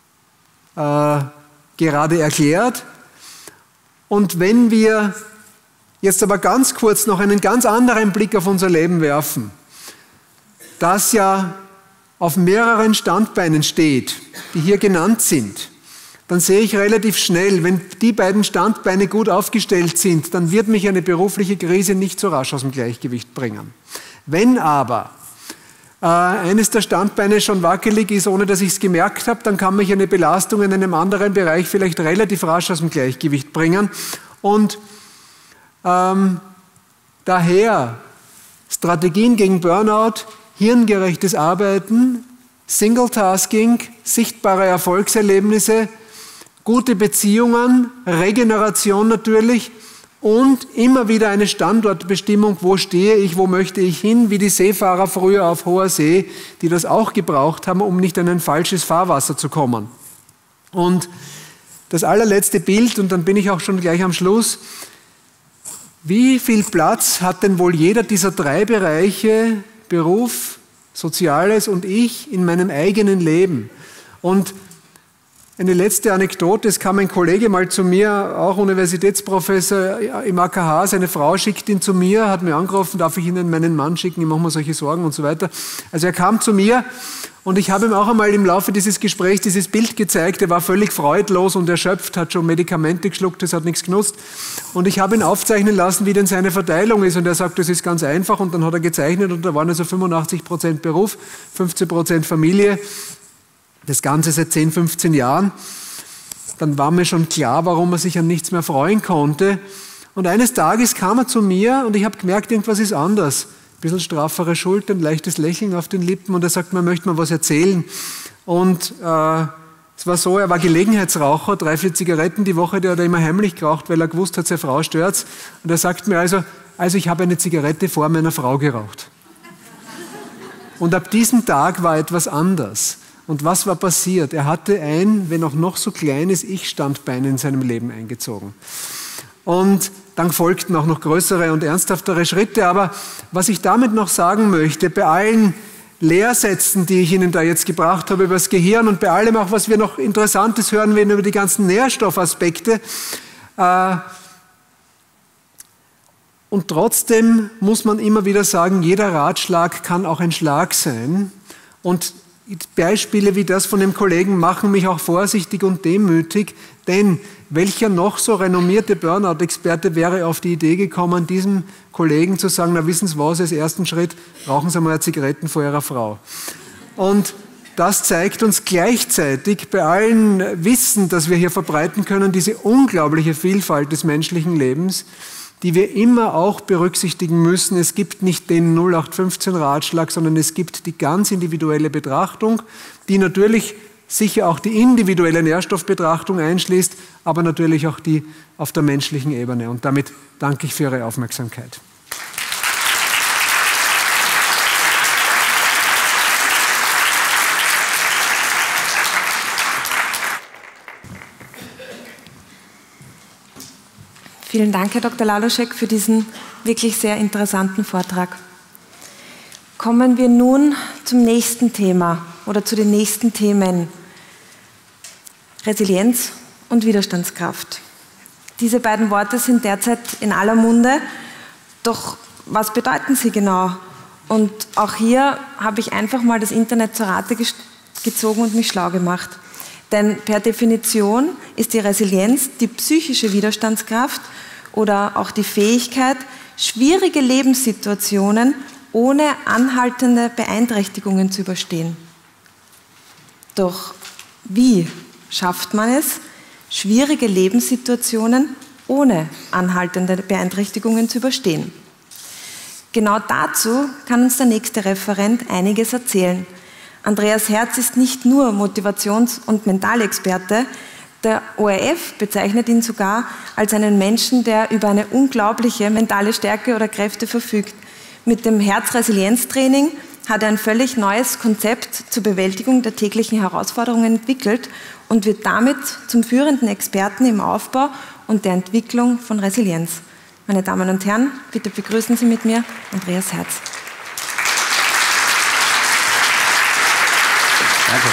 äh, gerade erklärt. Und wenn wir jetzt aber ganz kurz noch einen ganz anderen Blick auf unser Leben werfen, das ja auf mehreren Standbeinen steht, die hier genannt sind, dann sehe ich relativ schnell, wenn die beiden Standbeine gut aufgestellt sind, dann wird mich eine berufliche Krise nicht so rasch aus dem Gleichgewicht bringen. Wenn aber äh, eines der Standbeine schon wackelig ist, ohne dass ich es gemerkt habe, dann kann mich eine Belastung in einem anderen Bereich vielleicht relativ rasch aus dem Gleichgewicht bringen. Und Ähm, daher Strategien gegen Burnout, hirngerechtes Arbeiten, Single-Tasking, sichtbare Erfolgserlebnisse, gute Beziehungen, Regeneration natürlich und immer wieder eine Standortbestimmung, wo stehe ich, wo möchte ich hin, wie die Seefahrer früher auf hoher See, die das auch gebraucht haben, um nicht in ein falsches Fahrwasser zu kommen. Und das allerletzte Bild, und dann bin ich auch schon gleich am Schluss: Wie viel Platz hat denn wohl jeder dieser drei Bereiche, Beruf, Soziales und ich, in meinem eigenen Leben? Und eine letzte Anekdote: Es kam ein Kollege mal zu mir, auch Universitätsprofessor im A K H, seine Frau schickt ihn zu mir, hat mir angerufen, darf ich Ihnen meinen Mann schicken, ich mache mir solche Sorgen und so weiter. Also er kam zu mir und ich habe ihm auch einmal im Laufe dieses Gesprächs dieses Bild gezeigt. Er war völlig freudlos und erschöpft, hat schon Medikamente geschluckt, das hat nichts genutzt. Und ich habe ihn aufzeichnen lassen, wie denn seine Verteilung ist. Und er sagt, das ist ganz einfach. Und dann hat er gezeichnet und da waren also fünfundachtzig Prozent Beruf, fünfzehn Prozent Familie. Das Ganze seit zehn, fünfzehn Jahren. Dann war mir schon klar, warum er sich an nichts mehr freuen konnte. Und eines Tages kam er zu mir und ich habe gemerkt, irgendwas ist anders. Ein bisschen straffere Schultern, leichtes Lächeln auf den Lippen und er sagt, man möchte mir was erzählen. Und äh, es war so, er war Gelegenheitsraucher, drei, vier Zigaretten die Woche, die hat er immer heimlich geraucht, weil er gewusst hat, seine Frau stört's. Und er sagt mir also, also ich habe eine Zigarette vor meiner Frau geraucht. Und ab diesem Tag war etwas anders. Und was war passiert? Er hatte ein, wenn auch noch so kleines Ich-Standbein in seinem Leben eingezogen. Und dann folgten auch noch größere und ernsthaftere Schritte. Aber was ich damit noch sagen möchte, bei allen Lehrsätzen, die ich Ihnen da jetzt gebracht habe über das Gehirn und bei allem auch, was wir noch Interessantes hören werden über die ganzen Nährstoffaspekte, äh, und trotzdem muss man immer wieder sagen, jeder Ratschlag kann auch ein Schlag sein. Und Beispiele wie das von dem Kollegen machen mich auch vorsichtig und demütig, denn welcher noch so renommierte Burnout-Experte wäre auf die Idee gekommen, diesem Kollegen zu sagen, na wissen Sie was, als ersten Schritt rauchen Sie mal Zigaretten vor Ihrer Frau. Und das zeigt uns gleichzeitig bei allen Wissen, das wir hier verbreiten können, diese unglaubliche Vielfalt des menschlichen Lebens, die wir immer auch berücksichtigen müssen. Es gibt nicht den null acht fünfzehn Ratschlag, sondern es gibt die ganz individuelle Betrachtung, die natürlich sicher auch die individuelle Nährstoffbetrachtung einschließt, aber natürlich auch die auf der menschlichen Ebene. Und damit danke ich für Ihre Aufmerksamkeit. Vielen Dank, Herr Doktor Laluschek, für diesen wirklich sehr interessanten Vortrag. Kommen wir nun zum nächsten Thema oder zu den nächsten Themen. Resilienz und Widerstandskraft. Diese beiden Worte sind derzeit in aller Munde, doch was bedeuten sie genau? Und auch hier habe ich einfach mal das Internet zur Rate gezogen und mich schlau gemacht. Denn per Definition ist die Resilienz die psychische Widerstandskraft oder auch die Fähigkeit, schwierige Lebenssituationen ohne anhaltende Beeinträchtigungen zu überstehen. Doch wie schafft man es, schwierige Lebenssituationen ohne anhaltende Beeinträchtigungen zu überstehen. Genau dazu kann uns der nächste Referent einiges erzählen. Andreas Herz ist nicht nur Motivations- und Mentalexperte, der O R F bezeichnet ihn sogar als einen Menschen, der über eine unglaubliche mentale Stärke oder Kräfte verfügt. Mit dem Herzresilienztraining hat er ein völlig neues Konzept zur Bewältigung der täglichen Herausforderungen entwickelt und wird damit zum führenden Experten im Aufbau und der Entwicklung von Resilienz. Meine Damen und Herren, bitte begrüßen Sie mit mir Andreas Herz. Danke.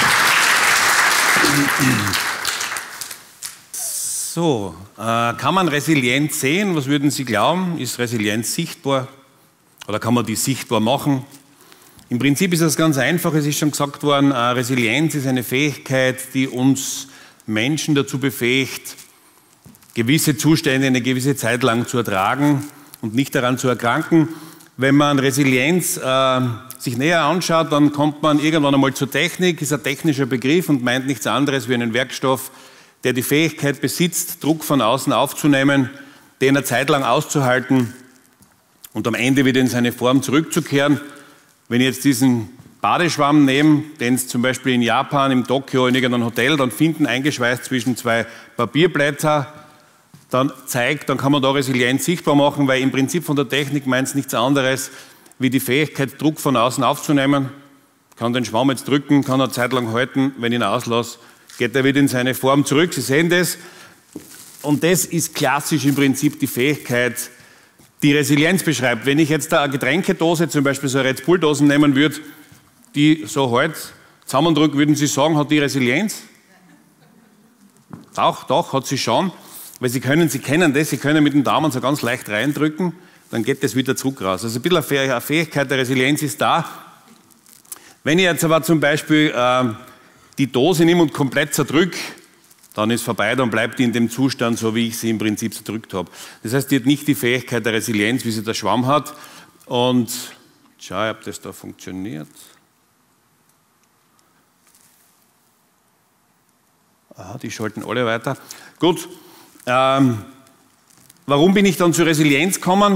So, äh, kann man Resilienz sehen? Was würden Sie glauben? Ist Resilienz sichtbar? Oder kann man die sichtbar machen? Im Prinzip ist das ganz einfach. Es ist schon gesagt worden, äh, Resilienz ist eine Fähigkeit, die uns Menschen dazu befähigt, gewisse Zustände eine gewisse Zeit lang zu ertragen und nicht daran zu erkranken. Wenn man Resilienz äh, sich näher anschaut, dann kommt man irgendwann einmal zur Technik, ist ein technischer Begriff und meint nichts anderes wie einen Werkstoff, der die Fähigkeit besitzt, Druck von außen aufzunehmen, den eine Zeit lang auszuhalten und am Ende wieder in seine Form zurückzukehren. Wenn ich jetzt diesen Badeschwamm nehme, den es zum Beispiel in Japan, im Tokio, in irgendeinem Hotel dann finden, eingeschweißt zwischen zwei Papierblätter, dann zeigt, dann kann man da Resilienz sichtbar machen, weil im Prinzip von der Technik meint es nichts anderes, wie die Fähigkeit, Druck von außen aufzunehmen. Ich kann den Schwamm jetzt drücken, kann eine Zeit lang halten, wenn ich ihn auslasse, geht er wieder in seine Form zurück. Sie sehen das. Und das ist klassisch im Prinzip die Fähigkeit, die Resilienz beschreibt. Wenn ich jetzt da eine Getränkedose, zum Beispiel so eine Red Bull-Dosen nehmen würde, die so halt zusammendrückt, würden Sie sagen, hat die Resilienz? Doch, doch, hat sie schon. Weil Sie können, Sie kennen das, Sie können mit dem Daumen so ganz leicht reindrücken, dann geht das wieder zurück raus. Also ein bisschen eine Fähigkeit der Resilienz ist da. Wenn ich jetzt aber zum Beispiel äh, die Dose nehme und komplett zerdrücke, dann ist vorbei, dann bleibt die in dem Zustand, so wie ich sie im Prinzip zerdrückt habe. Das heißt, die hat nicht die Fähigkeit der Resilienz, wie sie der Schwamm hat. Und schau, ob das da funktioniert. Aha, die schalten alle weiter. Gut. Ähm, warum bin ich dann zur Resilienz gekommen?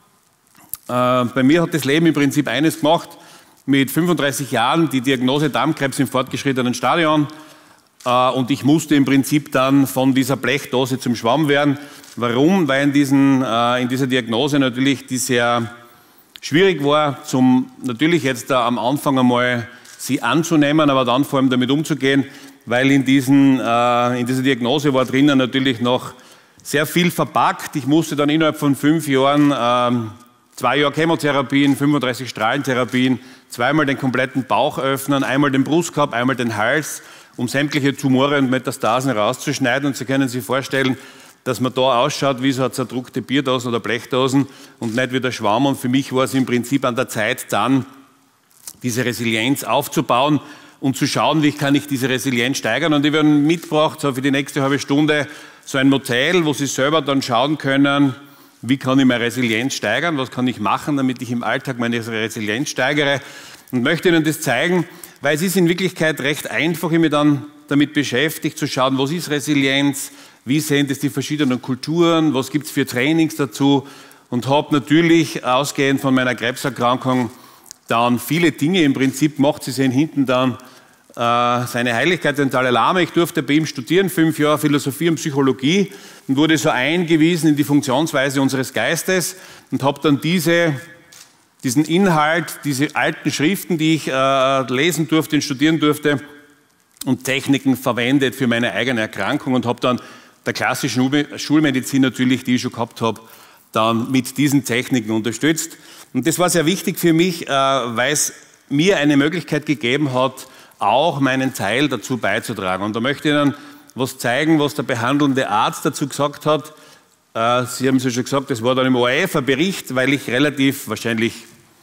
Äh, bei mir hat das Leben im Prinzip eines gemacht. Mit fünfunddreißig Jahren die Diagnose Darmkrebs im fortgeschrittenen Stadion. Äh, und ich musste im Prinzip dann von dieser Blechdose zum Schwamm werden. Warum? Weil in, diesen, äh, in dieser Diagnose natürlich die sehr schwierig war, zum, natürlich jetzt da am Anfang einmal sie anzunehmen, aber dann vor allem damit umzugehen. Weil in, diesen, äh, in dieser Diagnose war drinnen natürlich noch sehr viel verpackt. Ich musste dann innerhalb von fünf Jahren, äh, zwei Jahre Chemotherapien, fünfunddreißig Strahlentherapien, zweimal den kompletten Bauch öffnen, einmal den Brustkorb, einmal den Hals, um sämtliche Tumore und Metastasen rauszuschneiden. Und Sie können sich vorstellen, dass man da ausschaut wie so eine zerdruckte Bierdosen oder Blechdosen und nicht wie der Schwamm. Und für mich war es im Prinzip an der Zeit dann, diese Resilienz aufzubauen und zu schauen, wie kann ich diese Resilienz steigern. Und ich habe mitgebracht, so für die nächste halbe Stunde, so ein Modell, wo Sie selber dann schauen können, wie kann ich meine Resilienz steigern, was kann ich machen, damit ich im Alltag meine Resilienz steigere. Und möchte Ihnen das zeigen, weil es ist in Wirklichkeit recht einfach, ich mich dann damit beschäftigt, zu schauen, was ist Resilienz, wie sehen das die verschiedenen Kulturen, was gibt es für Trainings dazu und habe natürlich ausgehend von meiner Krebserkrankung dann viele Dinge im Prinzip gemacht. Sie sehen hinten dann äh, seine Heiligkeit, den Dalai Lama. Ich durfte bei ihm studieren, fünf Jahre Philosophie und Psychologie und wurde so eingewiesen in die Funktionsweise unseres Geistes und habe dann diese, diesen Inhalt, diese alten Schriften, die ich äh, lesen durfte und studieren durfte und Techniken verwendet für meine eigene Erkrankung und habe dann der klassischen Schulmedizin natürlich, die ich schon gehabt habe, dann mit diesen Techniken unterstützt. Und das war sehr wichtig für mich, weil es mir eine Möglichkeit gegeben hat, auch meinen Teil dazu beizutragen. Und da möchte ich Ihnen was zeigen, was der behandelnde Arzt dazu gesagt hat. Sie haben es ja schon gesagt, das war dann im O R F ein Bericht, weil ich relativ wahrscheinlich,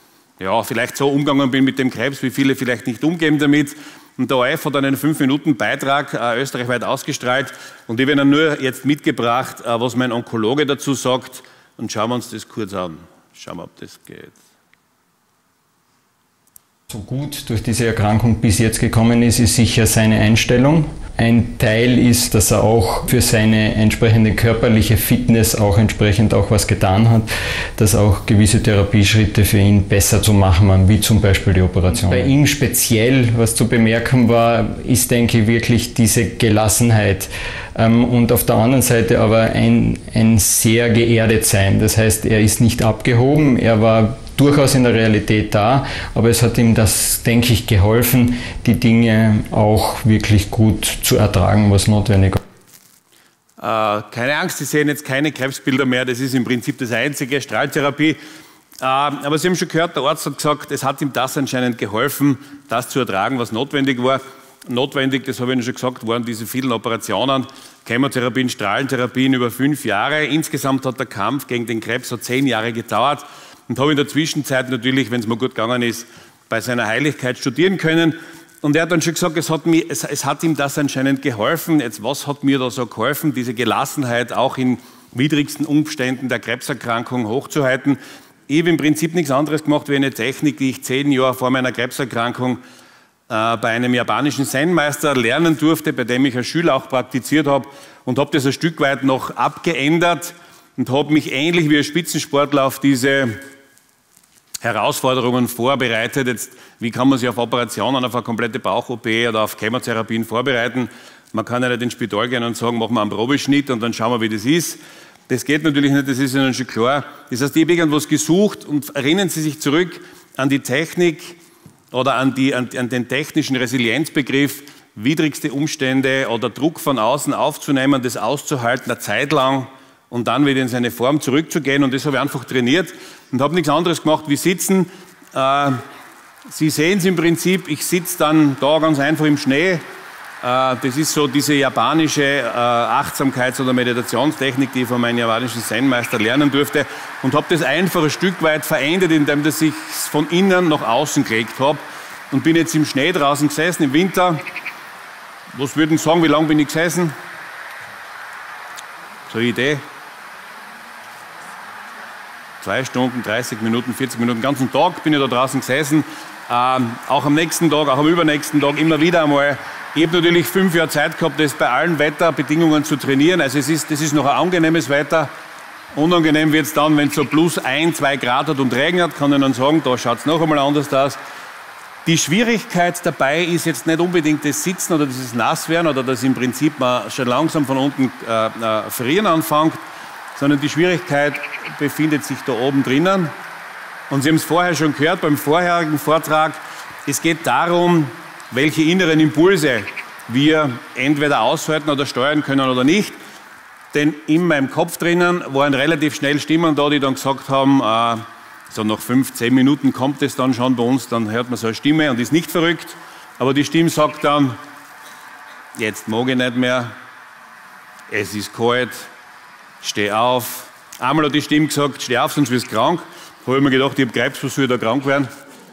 ja, vielleicht so umgegangen bin mit dem Krebs, wie viele vielleicht nicht umgehen damit. Und der O R F hat dann einen fünf Minuten Beitrag äh, österreichweit ausgestrahlt. Und ich habe Ihnen nur jetzt mitgebracht, äh, was mein Onkologe dazu sagt. Und schauen wir uns das kurz an. Schauen wir, ob das geht. So gut durch diese Erkrankung bis jetzt gekommen ist, ist sicher seine Einstellung. Ein Teil ist, dass er auch für seine entsprechende körperliche Fitness auch entsprechend auch was getan hat, dass auch gewisse Therapieschritte für ihn besser zu machen waren, wie zum Beispiel die Operation. Bei ihm speziell, was zu bemerken war, ist, denke ich, wirklich diese Gelassenheit und auf der anderen Seite aber ein, ein sehr geerdet sein. Das heißt, er ist nicht abgehoben, er war durchaus in der Realität da, aber es hat ihm das, denke ich, geholfen, die Dinge auch wirklich gut zu ertragen, was notwendig war. Äh, keine Angst, Sie sehen jetzt keine Krebsbilder mehr, das ist im Prinzip das einzige, Strahltherapie. Äh, aber Sie haben schon gehört, der Arzt hat gesagt, es hat ihm das anscheinend geholfen, das zu ertragen, was notwendig war. Notwendig, das habe ich Ihnen schon gesagt, waren diese vielen Operationen, Chemotherapien, Strahlentherapien über fünf Jahre. Insgesamt hat der Kampf gegen den Krebs so zehn Jahre gedauert. Und habe in der Zwischenzeit natürlich, wenn es mir gut gegangen ist, bei seiner Heiligkeit studieren können. Und er hat dann schon gesagt, es hat, mir, es, es hat ihm das anscheinend geholfen. Jetzt, was hat mir da so geholfen, diese Gelassenheit auch in widrigsten Umständen der Krebserkrankung hochzuhalten? Ich habe im Prinzip nichts anderes gemacht wie eine Technik, die ich zehn Jahre vor meiner Krebserkrankung äh, bei einem japanischen Zen-Meister lernen durfte, bei dem ich als Schüler auch praktiziert habe, und habe das ein Stück weit noch abgeändert und habe mich ähnlich wie ein Spitzensportler auf diese Herausforderungen vorbereitet. Jetzt, wie kann man sich auf Operationen, auf eine komplette Bauch-O P oder auf Chemotherapien vorbereiten? Man kann ja nicht ins Spital gehen und sagen, machen wir einen Probeschnitt und dann schauen wir, wie das ist. Das geht natürlich nicht, das ist Ihnen schon klar. Das heißt, ich habe irgendwas gesucht, und erinnern Sie sich zurück an die Technik oder an, die, an, an den technischen Resilienzbegriff, widrigste Umstände oder Druck von außen aufzunehmen, das auszuhalten, eine Zeit lang, und dann wieder in seine Form zurückzugehen. Und das habe ich einfach trainiert und habe nichts anderes gemacht wie sitzen. Äh, Sie sehen es im Prinzip, ich sitze dann da ganz einfach im Schnee. Äh, das ist so diese japanische äh, Achtsamkeits- oder Meditationstechnik, die ich von meinem japanischen Zen-Meister lernen durfte, und habe das einfach ein Stück weit verändert, indem dass ich es von innen nach außen gelegt habe, und bin jetzt im Schnee draußen gesessen, im Winter. Was würden Sie sagen, wie lange bin ich gesessen? So eine Idee? Zwei Stunden, dreißig Minuten, vierzig Minuten, den ganzen Tag bin ich da draußen gesessen. Ähm, auch am nächsten Tag, auch am übernächsten Tag, immer wieder einmal. Ich habe natürlich fünf Jahre Zeit gehabt, das bei allen Wetterbedingungen zu trainieren. Also es ist, das ist noch ein angenehmes Wetter. Unangenehm wird es dann, wenn es so plus ein, zwei Grad hat und regnet, kann ich dann sagen, da schaut es noch einmal anders aus. Die Schwierigkeit dabei ist jetzt nicht unbedingt das Sitzen oder dieses Nasswerden oder dass im Prinzip man schon langsam von unten äh, äh, frieren anfängt, sondern die Schwierigkeit befindet sich da oben drinnen. Und Sie haben es vorher schon gehört beim vorherigen Vortrag, es geht darum, welche inneren Impulse wir entweder aushalten oder steuern können oder nicht. Denn in meinem Kopf drinnen waren relativ schnell Stimmen da, die dann gesagt haben, äh, so nach fünf, zehn Minuten kommt es dann schon bei uns, dann hört man so eine Stimme und ist nicht verrückt. Aber die Stimme sagt dann, jetzt mag ich nicht mehr, es ist kalt, steh auf. Einmal hat die Stimme gesagt, steh auf, sonst wirst du krank. Da habe ich mir gedacht, ich habe Krebs, was soll ich da krank werden?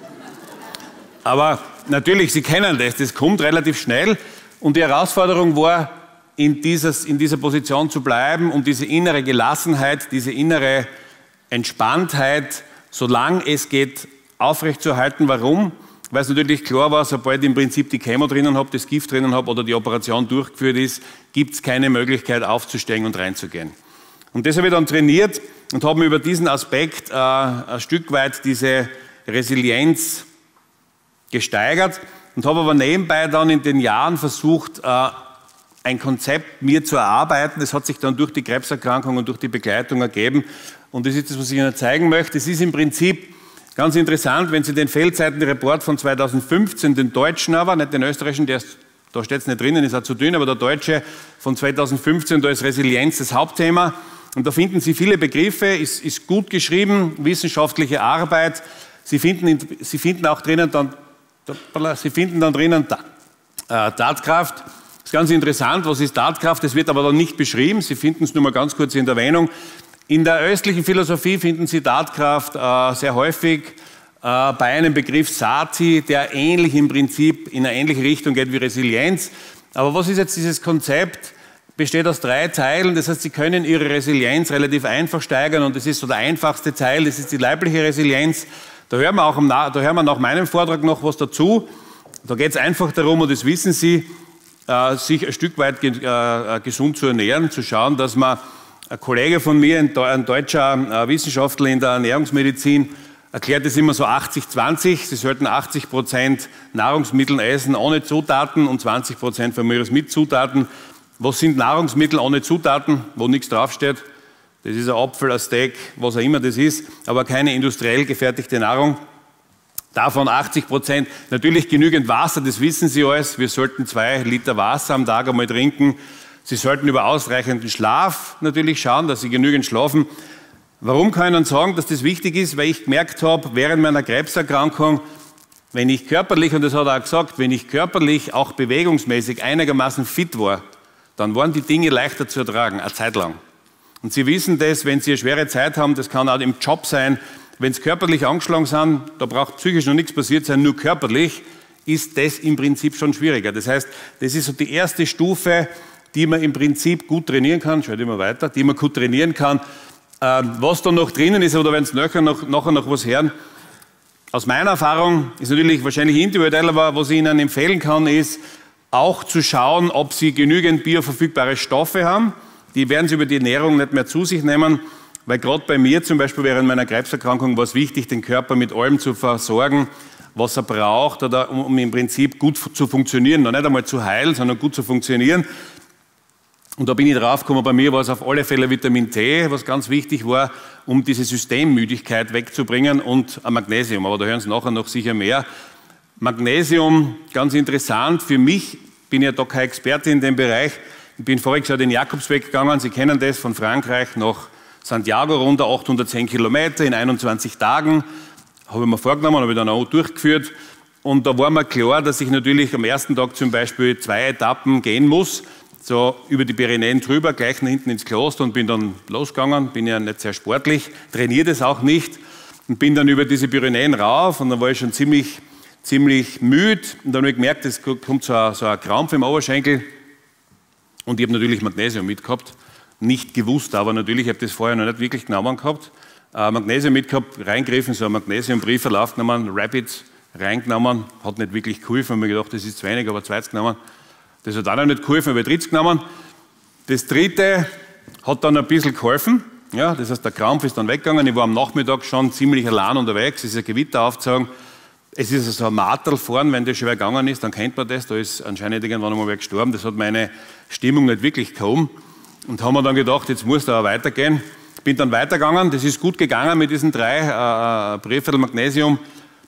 Aber natürlich, Sie kennen das, das kommt relativ schnell. Und die Herausforderung war, in, dieses, in dieser Position zu bleiben und diese innere Gelassenheit, diese innere Entspanntheit, solange es geht, aufrechtzuerhalten. Warum? Weil es natürlich klar war, sobald ich im Prinzip die Chemo drinnen habe, das Gift drinnen habe oder die Operation durchgeführt ist, gibt es keine Möglichkeit aufzustehen und reinzugehen. Und das habe ich dann trainiert und habe mir über diesen Aspekt äh, ein Stück weit diese Resilienz gesteigert und habe aber nebenbei dann in den Jahren versucht, äh, ein Konzept mir zu erarbeiten. Das hat sich dann durch die Krebserkrankung und durch die Begleitung ergeben. Und das ist das, was ich Ihnen zeigen möchte. Es ist im Prinzip ganz interessant, wenn Sie den Feldseitenreport von zweitausendfünfzehn, den deutschen aber, nicht den österreichischen, der ist, da steht es nicht drinnen, ist auch zu dünn, aber der deutsche von zweitausendfünfzehn, da ist Resilienz das Hauptthema. Und da finden Sie viele Begriffe, ist, ist gut geschrieben, wissenschaftliche Arbeit. Sie finden, Sie finden auch drinnen dann, Sie finden dann drinnen äh, Tatkraft. Das ist ganz interessant, was ist Tatkraft? Das wird aber dann nicht beschrieben. Sie finden es nur mal ganz kurz in der Erwähnung. In der östlichen Philosophie finden Sie Tatkraft äh, sehr häufig äh, bei einem Begriff Sati, der ähnlich im Prinzip in eine ähnliche Richtung geht wie Resilienz. Aber was ist jetzt dieses Konzept? Besteht aus drei Teilen. Das heißt, Sie können Ihre Resilienz relativ einfach steigern und das ist so der einfachste Teil, das ist die leibliche Resilienz. Da hören wir, auch am, da hören wir nach meinem Vortrag noch was dazu. Da geht es einfach darum, und das wissen Sie, äh, sich ein Stück weit ge äh, gesund zu ernähren, zu schauen, dass man, ein Kollege von mir, ein, ein deutscher äh, Wissenschaftler in der Ernährungsmedizin, erklärt es immer so achtzig zwanzig. Sie sollten achtzig Prozent Nahrungsmittel essen ohne Zutaten und zwanzig Prozent von mir aus mit Zutaten. Was sind Nahrungsmittel ohne Zutaten, wo nichts draufsteht? Das ist ein Apfel, ein Steak, was auch immer das ist, aber keine industriell gefertigte Nahrung. Davon achtzig Prozent natürlich genügend Wasser, das wissen Sie alles. Wir sollten zwei Liter Wasser am Tag einmal trinken. Sie sollten über ausreichenden Schlaf natürlich schauen, dass Sie genügend schlafen. Warum kann ich Ihnen sagen, dass das wichtig ist? Weil ich gemerkt habe, während meiner Krebserkrankung, wenn ich körperlich, und das hat er auch gesagt, wenn ich körperlich, auch bewegungsmäßig einigermaßen fit war, dann waren die Dinge leichter zu ertragen, eine Zeit lang. Und Sie wissen das, wenn Sie eine schwere Zeit haben, das kann auch im Job sein, wenn Sie körperlich angeschlagen sind, da braucht psychisch noch nichts passiert sein, nur körperlich, ist das im Prinzip schon schwieriger. Das heißt, das ist so die erste Stufe, die man im Prinzip gut trainieren kann, schaut immer weiter, die man gut trainieren kann. Was da noch drinnen ist, oder wenn Sie nachher noch, nachher noch was hören, aus meiner Erfahrung, ist natürlich wahrscheinlich individuell, aber was ich Ihnen empfehlen kann, ist auch zu schauen, ob Sie genügend bioverfügbare Stoffe haben. Die werden Sie über die Ernährung nicht mehr zu sich nehmen, weil gerade bei mir zum Beispiel während meiner Krebserkrankung war es wichtig, den Körper mit allem zu versorgen, was er braucht, oder um, um im Prinzip gut zu funktionieren, noch nicht einmal zu heilen, sondern gut zu funktionieren. Und da bin ich drauf gekommen, bei mir war es auf alle Fälle Vitamin T, was ganz wichtig war, um diese Systemmüdigkeit wegzubringen, und ein Magnesium, aber da hören Sie nachher noch sicher mehr. Magnesium, ganz interessant, für mich, bin ja da kein Experte in dem Bereich, ich bin voriges Jahr den Jakobsweg gegangen, Sie kennen das, von Frankreich nach Santiago runter, achthundertzehn Kilometer in einundzwanzig Tagen, habe ich mir vorgenommen, habe ich dann auch durchgeführt, und da war mir klar, dass ich natürlich am ersten Tag zum Beispiel zwei Etappen gehen muss, so über die Pyrenäen drüber, gleich nach hinten ins Kloster, und bin dann losgegangen, bin ja nicht sehr sportlich, trainiere das auch nicht, und bin dann über diese Pyrenäen rauf, und dann war ich schon ziemlich, ziemlich müde, und dann habe ich gemerkt, es kommt so ein, so ein Krampf im Oberschenkel, und ich habe natürlich Magnesium mitgehabt, nicht gewusst, aber natürlich, ich habe das vorher noch nicht wirklich genommen gehabt, äh, Magnesium mitgehabt, reingegriffen, so ein Magnesiumbriefverlauf genommen, Rapid reingenommen, hat nicht wirklich geholfen, habe mir gedacht, das ist zu wenig, aber zweites genommen. Das hat auch noch nicht geholfen, habe ich drittes genommen. Das dritte hat dann ein bisschen geholfen. Ja, das heißt, der Krampf ist dann weggegangen. Ich war am Nachmittag schon ziemlich allein unterwegs. Es ist ein Gewitter aufgezogen. Es ist also ein Marterl vorn, wenn das schwer gegangen ist, dann kennt man das. Da ist anscheinend irgendwann einmal wer gestorben. Das hat meine Stimmung nicht wirklich gehoben. Und haben wir dann gedacht, jetzt muss da auch weitergehen. Ich bin dann weitergegangen. Das ist gut gegangen mit diesen drei äh, Breviertel Magnesium.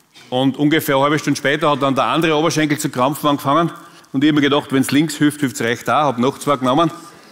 Und ungefähr eine halbe Stunde später hat dann der andere Oberschenkel zu krampfen angefangen. Und ich habe mir gedacht, wenn es links hilft, hilft es rechts auch. Habe noch zwei genommen.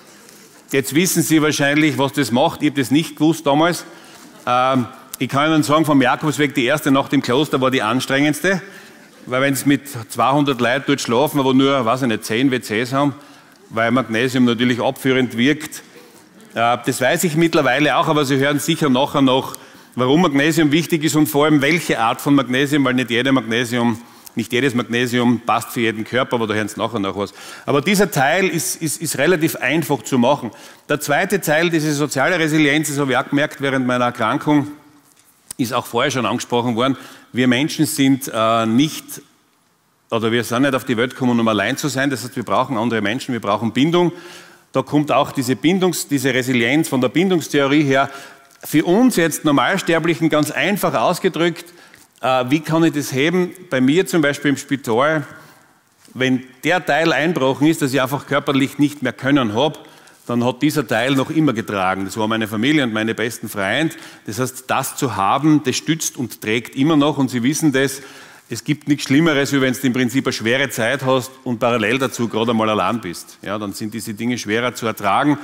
Jetzt wissen Sie wahrscheinlich, was das macht. Ich habe das nicht gewusst damals. Ähm, ich kann Ihnen sagen, vom Jakobsweg, die erste Nacht im Kloster war die anstrengendste. Weil wenn Sie mit zweihundert Leuten dort schlafen, aber nur, weiß ich nicht, zehn W Cs haben, weil Magnesium natürlich abführend wirkt. Äh, das weiß ich mittlerweile auch, aber Sie hören sicher nachher noch, warum Magnesium wichtig ist und vor allem welche Art von Magnesium, weil nicht jede Magnesium Nicht jedes Magnesium passt für jeden Körper, aber da hören Sie nachher noch was. Aber dieser Teil ist, ist, ist relativ einfach zu machen. Der zweite Teil, diese soziale Resilienz, das habe ich auch gemerkt während meiner Erkrankung, ist auch vorher schon angesprochen worden. Wir Menschen sind äh, nicht, oder wir sind nicht auf die Welt gekommen, um allein zu sein. Das heißt, wir brauchen andere Menschen, wir brauchen Bindung. Da kommt auch diese, Bindungs-, diese Resilienz von der Bindungstheorie her. Für uns jetzt Normalsterblichen ganz einfach ausgedrückt, wie kann ich das heben? Bei mir zum Beispiel im Spital, wenn der Teil einbrochen ist, dass ich einfach körperlich nicht mehr können habe, dann hat dieser Teil noch immer getragen. Das war meine Familie und meine besten Freunde. Das heißt, das zu haben, das stützt und trägt immer noch. Und Sie wissen das, es gibt nichts Schlimmeres, wie wenn du im Prinzip eine schwere Zeit hast und parallel dazu gerade einmal allein bist. Ja, dann sind diese Dinge schwerer zu ertragen.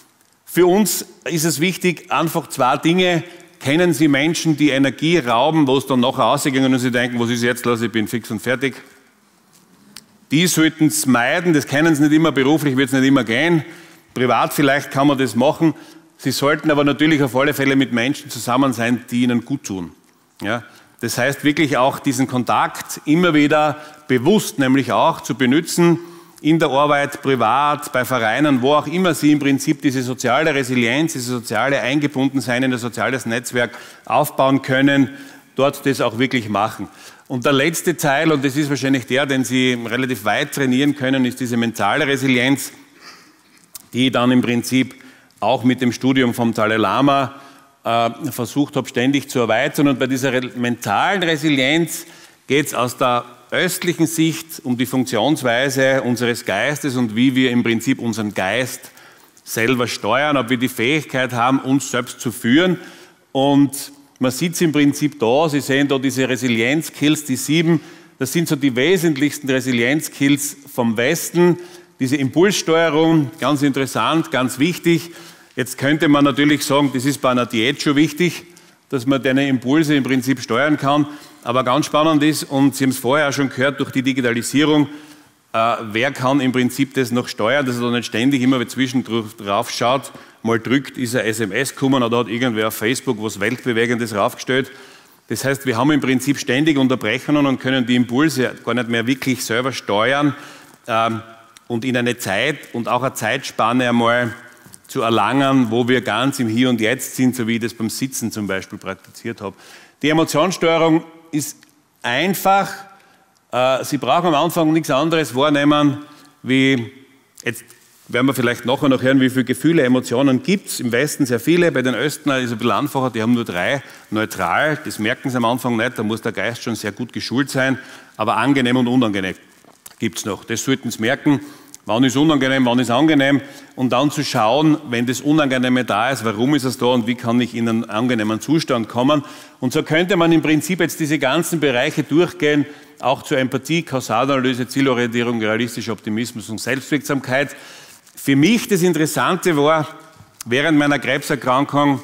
Für uns ist es wichtig, einfach zwei Dinge. Kennen Sie Menschen, die Energie rauben, wo es dann nachher ausgegangen und Sie denken, was ist jetzt los, ich bin fix und fertig? Die sollten es meiden, das kennen Sie nicht immer, beruflich wird es nicht immer gehen, privat vielleicht kann man das machen. Sie sollten aber natürlich auf alle Fälle mit Menschen zusammen sein, die Ihnen gut tun. Ja? Das heißt wirklich auch diesen Kontakt immer wieder bewusst, nämlich auch zu benutzen, in der Arbeit, privat, bei Vereinen, wo auch immer Sie im Prinzip diese soziale Resilienz, diese soziale Eingebundensein in ein soziales Netzwerk aufbauen können, dort das auch wirklich machen. Und der letzte Teil, und das ist wahrscheinlich der, den Sie relativ weit trainieren können, ist diese mentale Resilienz, die ich dann im Prinzip auch mit dem Studium vom Dalai Lama äh, versucht habe, ständig zu erweitern. Und bei dieser re mentalen Resilienz geht es aus der östlichen Sicht um die Funktionsweise unseres Geistes und wie wir im Prinzip unseren Geist selber steuern, ob wir die Fähigkeit haben, uns selbst zu führen. Und man sieht es im Prinzip da, Sie sehen da diese Resilienz-Skills, die sieben, das sind so die wesentlichsten Resilienz-Skills vom Westen. Diese Impulssteuerung, ganz interessant, ganz wichtig. Jetzt könnte man natürlich sagen, das ist bei einer Diät schon wichtig, dass man deine Impulse im Prinzip steuern kann. Aber ganz spannend ist, und Sie haben es vorher auch schon gehört, durch die Digitalisierung, äh, wer kann im Prinzip das noch steuern, dass er da nicht ständig immer zwischendurch drauf schaut, mal drückt, ist ein S M S gekommen oder hat irgendwer auf Facebook was Weltbewegendes raufgestellt. Das heißt, wir haben im Prinzip ständig Unterbrechungen und können die Impulse gar nicht mehr wirklich selber steuern ähm, und in eine Zeit und auch eine Zeitspanne einmal zu erlangen, wo wir ganz im Hier und Jetzt sind, so wie ich das beim Sitzen zum Beispiel praktiziert habe. Die Emotionssteuerung ist einfach. Äh, Sie brauchen am Anfang nichts anderes wahrnehmen, wie, jetzt werden wir vielleicht nachher noch hören, wie viele Gefühle, Emotionen gibt es. Im Westen sehr viele, bei den Östern ist es ein bisschen einfacher, die haben nur drei, neutral, das merken sie am Anfang nicht, da muss der Geist schon sehr gut geschult sein, aber angenehm und unangenehm gibt es noch. Das sollten Sie merken. Wann ist unangenehm, wann ist angenehm und dann zu schauen, wenn das Unangenehme da ist, warum ist es da und wie kann ich in einen angenehmen Zustand kommen. Und so könnte man im Prinzip jetzt diese ganzen Bereiche durchgehen, auch zur Empathie, Kausalanalyse, Zielorientierung, realistischer Optimismus und Selbstwirksamkeit. Für mich das Interessante war, während meiner Krebserkrankung,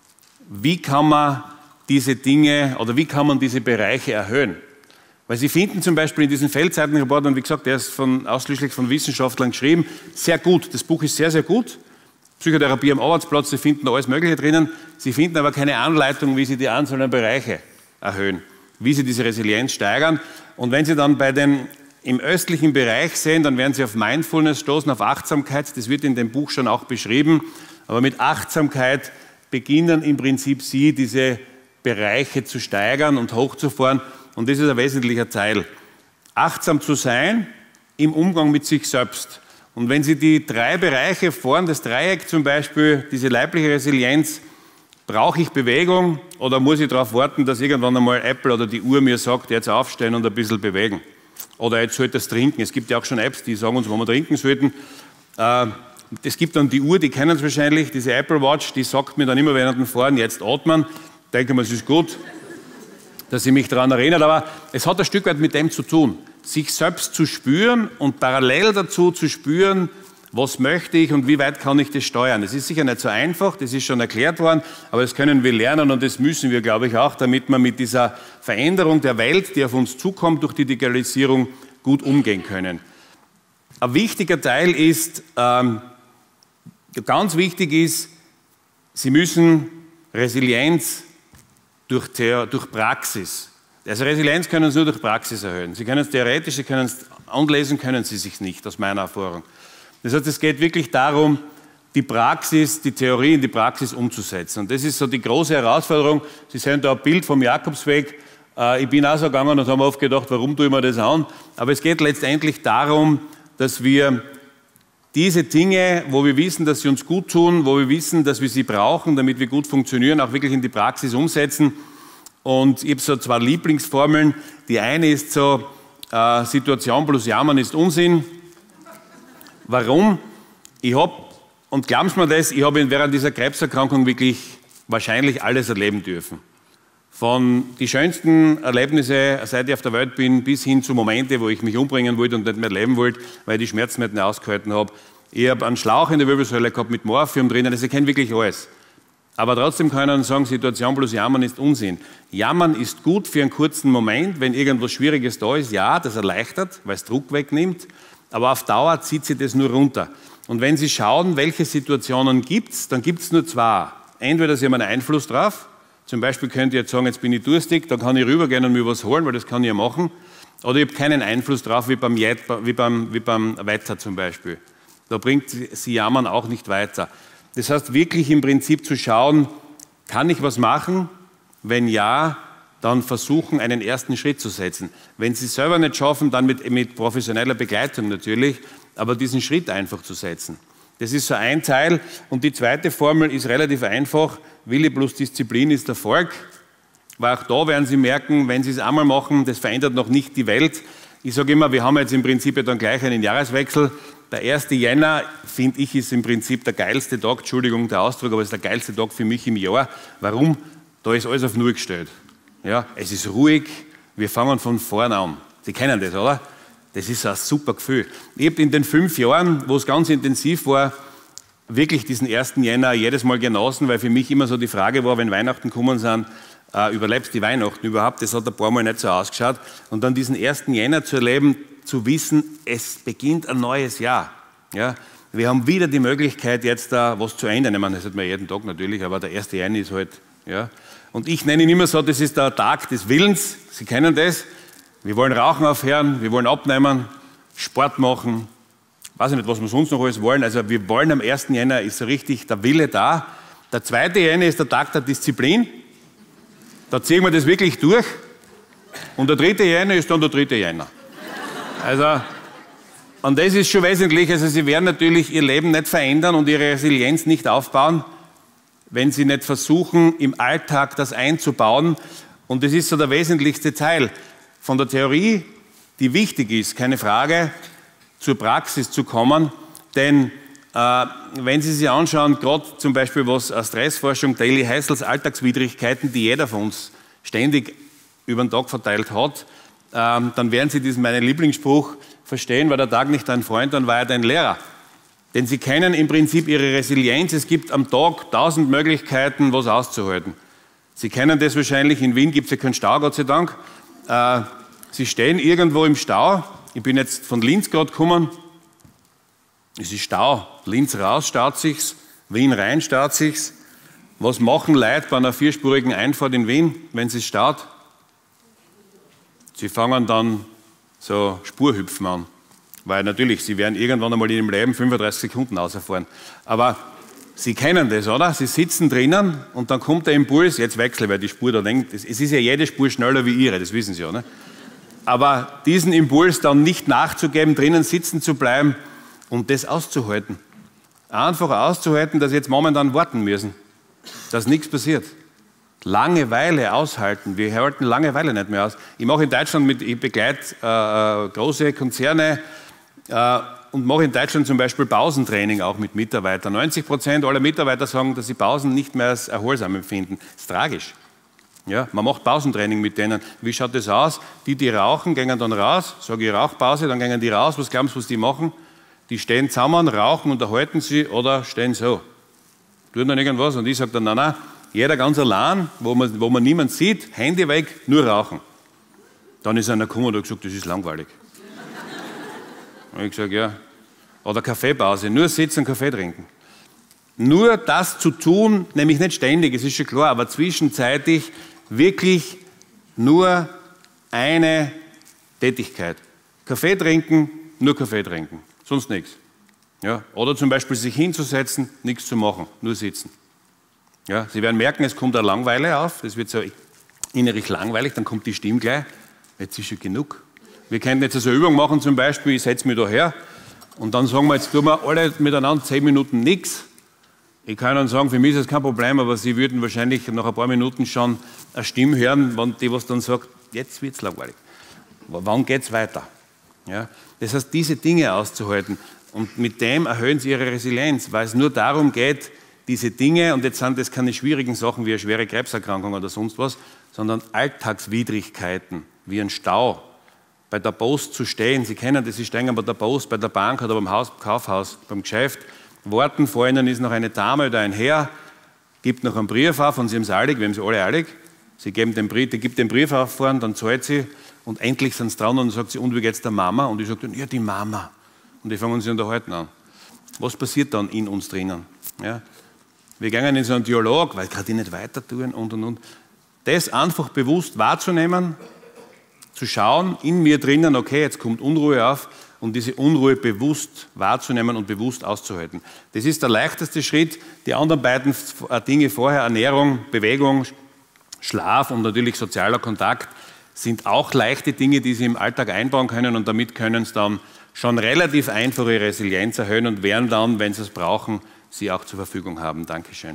wie kann man diese Dinge oder wie kann man diese Bereiche erhöhen? Weil Sie finden zum Beispiel in diesem Feldseitenreport, und wie gesagt, der ist von, ausschließlich von Wissenschaftlern geschrieben, sehr gut. Das Buch ist sehr, sehr gut. Psychotherapie am Arbeitsplatz, Sie finden da alles Mögliche drinnen. Sie finden aber keine Anleitung, wie Sie die einzelnen Bereiche erhöhen, wie Sie diese Resilienz steigern. Und wenn Sie dann bei den, im östlichen Bereich sehen, dann werden Sie auf Mindfulness stoßen, auf Achtsamkeit. Das wird in dem Buch schon auch beschrieben. Aber mit Achtsamkeit beginnen im Prinzip Sie, diese Bereiche zu steigern und hochzufahren. Und das ist ein wesentlicher Teil. Achtsam zu sein im Umgang mit sich selbst. Und wenn Sie die drei Bereiche vorn, das Dreieck zum Beispiel, diese leibliche Resilienz, brauche ich Bewegung oder muss ich darauf warten, dass irgendwann einmal Apple oder die Uhr mir sagt, jetzt aufstehen und ein bisschen bewegen. Oder jetzt sollte das trinken. Es gibt ja auch schon Apps, die sagen uns, wo wir trinken sollten. Es gibt dann die Uhr, die kennen es wahrscheinlich, diese Apple Watch, die sagt mir dann immer während dem Fahren, jetzt atmen. Denke mal, es ist gut, dass ich mich daran erinnert, aber es hat ein Stück weit mit dem zu tun, sich selbst zu spüren und parallel dazu zu spüren, was möchte ich und wie weit kann ich das steuern. Das ist sicher nicht so einfach, das ist schon erklärt worden, aber das können wir lernen und das müssen wir, glaube ich, auch, damit wir mit dieser Veränderung der Welt, die auf uns zukommt durch die Digitalisierung, gut umgehen können. Ein wichtiger Teil ist, ähm, ganz wichtig ist, Sie müssen Resilienz Durch, durch Praxis. Also Resilienz können Sie nur durch Praxis erhöhen. Sie können es theoretisch, Sie können es anlesen, können Sie sich nicht, aus meiner Erfahrung. Das heißt, es geht wirklich darum, die Praxis, die Theorie in die Praxis umzusetzen. Und das ist so die große Herausforderung. Sie sehen da ein Bild vom Jakobsweg. Ich bin auch so gegangen und habe oft gedacht, warum tue ich mir das an? Aber es geht letztendlich darum, dass wir diese Dinge, wo wir wissen, dass sie uns gut tun, wo wir wissen, dass wir sie brauchen, damit wir gut funktionieren, auch wirklich in die Praxis umsetzen. Und ich habe so zwei Lieblingsformeln. Die eine ist so, äh, Situation plus Jammern ist Unsinn. Warum? Ich habe, und glauben Sie mir das, ich habe während dieser Krebserkrankung wirklich wahrscheinlich alles erleben dürfen. Von die schönsten Erlebnisse, seit ich auf der Welt bin, bis hin zu Momente, wo ich mich umbringen wollte und nicht mehr leben wollte, weil ich die Schmerzen nicht mehr ausgehalten habe. Ich habe einen Schlauch in der Wirbelsäule gehabt mit Morphium drinnen, also ich kenne wirklich alles. Aber trotzdem kann ich sagen, Situation plus Jammern ist Unsinn. Jammern ist gut für einen kurzen Moment, wenn irgendwas Schwieriges da ist, ja, das erleichtert, weil es Druck wegnimmt, aber auf Dauer zieht sie das nur runter. Und wenn Sie schauen, welche Situationen gibt es, dann gibt es nur zwei. Entweder Sie haben einen Einfluss drauf, zum Beispiel könnt ihr jetzt sagen, jetzt bin ich durstig, da kann ich rübergehen und mir was holen, weil das kann ich ja machen. Oder ich habe keinen Einfluss drauf, wie beim, wie beim, wie beim Wetter zum Beispiel. Da bringt Sie Jammern auch nicht weiter. Das heißt, wirklich im Prinzip zu schauen, kann ich was machen? Wenn ja, dann versuchen, einen ersten Schritt zu setzen. Wenn Sie es selber nicht schaffen, dann mit, mit professioneller Begleitung natürlich, aber diesen Schritt einfach zu setzen. Das ist so ein Teil. Und die zweite Formel ist relativ einfach. Wille plus Disziplin ist Erfolg. Weil auch da werden Sie merken, wenn Sie es einmal machen, das verändert noch nicht die Welt. Ich sage immer, wir haben jetzt im Prinzip ja dann gleich einen Jahreswechsel. Der erste Jänner, finde ich, ist im Prinzip der geilste Tag, Entschuldigung der Ausdruck, aber es ist der geilste Tag für mich im Jahr. Warum? Da ist alles auf Null gestellt. Ja, es ist ruhig, wir fangen von vorne an. Sie kennen das, oder? Das ist ein super Gefühl. Ich habe in den fünf Jahren, wo es ganz intensiv war, wirklich diesen ersten Jänner jedes Mal genossen, weil für mich immer so die Frage war, wenn Weihnachten gekommen sind, äh, überlebst die Weihnachten überhaupt? Das hat ein paar Mal nicht so ausgeschaut. Und dann diesen ersten Jänner zu erleben, zu wissen, es beginnt ein neues Jahr. Ja? Wir haben wieder die Möglichkeit, jetzt da was zu ändern. Ich meine, das hat man jeden Tag natürlich, aber der erste Jänner ist halt... Ja? Und ich nenne ihn immer so, das ist der Tag des Willens. Sie kennen das. Wir wollen Rauchen aufhören, wir wollen abnehmen, Sport machen, weiß ich nicht, was wir sonst noch alles wollen. Also wir wollen am ersten Jänner, ist so richtig der Wille da. Der zweite Jänner ist der Tag der Disziplin. Da ziehen wir das wirklich durch. Und der dritte Jänner ist dann der dritte Jänner. Also, und das ist schon wesentlich. Also Sie werden natürlich Ihr Leben nicht verändern und Ihre Resilienz nicht aufbauen, wenn Sie nicht versuchen, im Alltag das einzubauen. Und das ist so der wesentlichste Teil von der Theorie, die wichtig ist, keine Frage, zur Praxis zu kommen. Denn äh, wenn Sie sich anschauen, gerade zum Beispiel was Stressforschung, Daily Hassles, Alltagswidrigkeiten, die jeder von uns ständig über den Tag verteilt hat, äh, dann werden Sie diesen meinen Lieblingsspruch verstehen, war der Tag nicht dein Freund, dann war er dein Lehrer. Denn Sie kennen im Prinzip Ihre Resilienz. Es gibt am Tag tausend Möglichkeiten, was auszuhalten. Sie kennen das wahrscheinlich, in Wien gibt es ja keinen Stau, Gott sei Dank. Äh, Sie stehen irgendwo im Stau. Ich bin jetzt von Linz gerade gekommen. Es ist Stau. Linz raus staut sich's, Wien rein staut sich's. Was machen Leute bei einer vierspurigen Einfahrt in Wien, wenn es staut? Sie fangen dann so Spurhüpfen an. Weil natürlich, Sie werden irgendwann einmal in Ihrem Leben fünfunddreißig Sekunden rausfahren. Aber Sie kennen das, oder? Sie sitzen drinnen und dann kommt der Impuls, jetzt wechsle, weil die Spur da denkt, es ist ja jede Spur schneller wie Ihre, das wissen Sie ja, ne? Aber diesen Impuls dann nicht nachzugeben, drinnen sitzen zu bleiben und das auszuhalten. Einfach auszuhalten, dass Sie jetzt momentan warten müssen, dass nichts passiert. Langeweile aushalten. Wir halten Langeweile nicht mehr aus. Ich mache in Deutschland mit, ich begleite äh, große Konzerne äh, und mache in Deutschland zum Beispiel Pausentraining auch mit Mitarbeitern. neunzig Prozent aller Mitarbeiter sagen, dass sie Pausen nicht mehr als erholsam empfinden. Das ist tragisch. Ja, man macht Pausentraining mit denen. Wie schaut das aus? Die, die rauchen, gehen dann raus, sage ich Rauchpause, dann gehen die raus. Was glauben Sie, was die machen? Die stehen zusammen, rauchen, unterhalten sie oder stehen so. Tun dann irgendwas und ich sage dann, nein, nein, jeder ganz allein, wo man, wo man niemand sieht, Handy weg, nur rauchen. Dann ist einer gekommen und hat gesagt, das ist langweilig. Und ich gesagt, ja. Oder Kaffeepause, nur sitzen, Kaffee trinken. Nur das zu tun, nämlich nicht ständig, es ist schon klar, aber zwischenzeitlich wirklich nur eine Tätigkeit. Kaffee trinken, nur Kaffee trinken, sonst nichts. Ja? Oder zum Beispiel sich hinzusetzen, nichts zu machen, nur sitzen. Ja, Sie werden merken, es kommt eine Langeweile auf, das wird so innerlich langweilig, dann kommt die Stimme gleich, jetzt ist schon genug. Wir können jetzt so eine Übung machen, zum Beispiel, ich setze mich da her und dann sagen wir, jetzt tun wir alle miteinander zehn Minuten nichts. Ich kann Ihnen sagen, für mich ist das kein Problem, aber Sie würden wahrscheinlich nach ein paar Minuten schon eine Stimme hören, wenn die was dann sagt, jetzt wird es langweilig. Wann geht es weiter? Ja? Das heißt, diese Dinge auszuhalten und mit dem erhöhen Sie Ihre Resilienz, weil es nur darum geht, diese Dinge, und jetzt sind das keine schwierigen Sachen wie eine schwere Krebserkrankung oder sonst was, sondern Alltagswidrigkeiten, wie ein Stau, bei der Post zu stehen. Sie kennen das, Sie stehen bei der Post, bei der Bank oder beim Haus, Kaufhaus, beim Geschäft, warten, vor Ihnen ist noch eine Dame oder ein Herr, gibt noch einen Brief auf und Sie haben es eilig, wir haben sie alle eilig. Sie geben den Brief, die gibt den Brief auf vorn, dann zahlt sie und endlich sind sie dran und dann sagt sie, und wie geht's der Mama? Und ich sage dann, ja, die Mama. Und die fangen sich unterhalten an. Was passiert dann in uns drinnen? Ja? Wir gehen in so einen Dialog, weil kann ich nicht weiter tun und und und. Das einfach bewusst wahrzunehmen, zu schauen, in mir drinnen, okay, jetzt kommt Unruhe auf und diese Unruhe bewusst wahrzunehmen und bewusst auszuhalten. Das ist der leichteste Schritt. Die anderen beiden Dinge vorher, Ernährung, Bewegung, Schlaf und natürlich sozialer Kontakt sind auch leichte Dinge, die Sie im Alltag einbauen können und damit können Sie dann schon relativ einfach Ihre Resilienz erhöhen und werden dann, wenn Sie es brauchen, sie auch zur Verfügung haben. Dankeschön.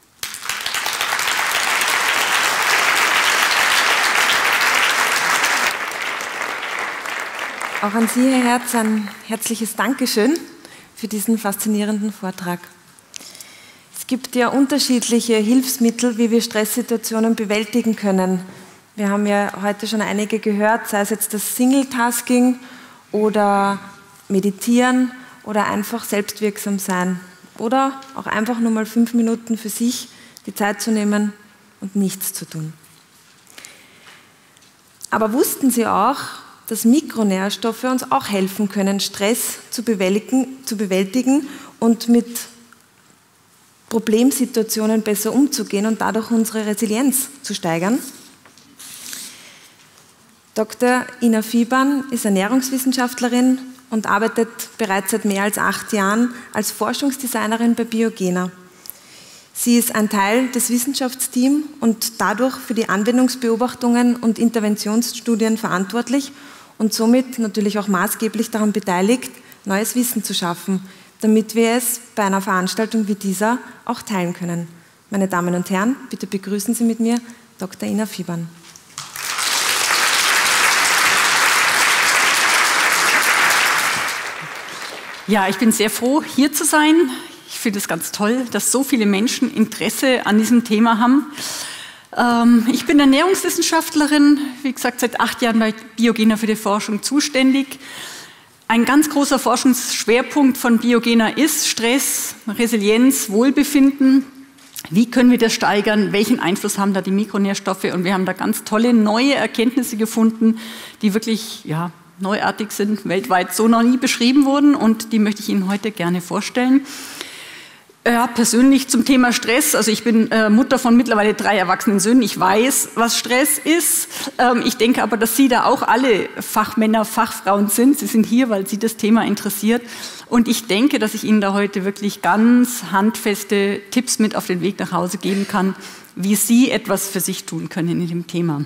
Auch an Sie, Herr Herz, ein herzliches Dankeschön für diesen faszinierenden Vortrag. Es gibt ja unterschiedliche Hilfsmittel, wie wir Stresssituationen bewältigen können. Wir haben ja heute schon einige gehört, sei es jetzt das Single-Tasking oder Meditieren oder einfach selbstwirksam sein. Oder auch einfach nur mal fünf Minuten für sich die Zeit zu nehmen und nichts zu tun. Aber wussten Sie auch, dass Mikronährstoffe uns auch helfen können, Stress zu bewältigen, zu bewältigen und mit Problemsituationen besser umzugehen und dadurch unsere Resilienz zu steigern? Doktor Ina Fiban ist Ernährungswissenschaftlerin und arbeitet bereits seit mehr als acht Jahren als Forschungsdesignerin bei Biogena. Sie ist ein Teil des Wissenschaftsteams und dadurch für die Anwendungsbeobachtungen und Interventionsstudien verantwortlich und somit natürlich auch maßgeblich daran beteiligt, neues Wissen zu schaffen, damit wir es bei einer Veranstaltung wie dieser auch teilen können. Meine Damen und Herren, bitte begrüßen Sie mit mir Doktor Ina Fiban. Ja, ich bin sehr froh, hier zu sein. Ich finde es ganz toll, dass so viele Menschen Interesse an diesem Thema haben. Ähm, ich bin Ernährungswissenschaftlerin, wie gesagt, seit acht Jahren bei Biogena für die Forschung zuständig. Ein ganz großer Forschungsschwerpunkt von Biogena ist Stress, Resilienz, Wohlbefinden. Wie können wir das steigern? Welchen Einfluss haben da die Mikronährstoffe? Und wir haben da ganz tolle neue Erkenntnisse gefunden, die wirklich ja, neuartig sind, weltweit so noch nie beschrieben wurden. Und die möchte ich Ihnen heute gerne vorstellen. Ja, persönlich zum Thema Stress. Also ich bin äh, Mutter von mittlerweile drei erwachsenen Söhnen. Ich weiß, was Stress ist. Ähm, ich denke aber, dass Sie da auch alle Fachmänner, Fachfrauen sind. Sie sind hier, weil Sie das Thema interessiert. Und ich denke, dass ich Ihnen da heute wirklich ganz handfeste Tipps mit auf den Weg nach Hause geben kann, wie Sie etwas für sich tun können in dem Thema.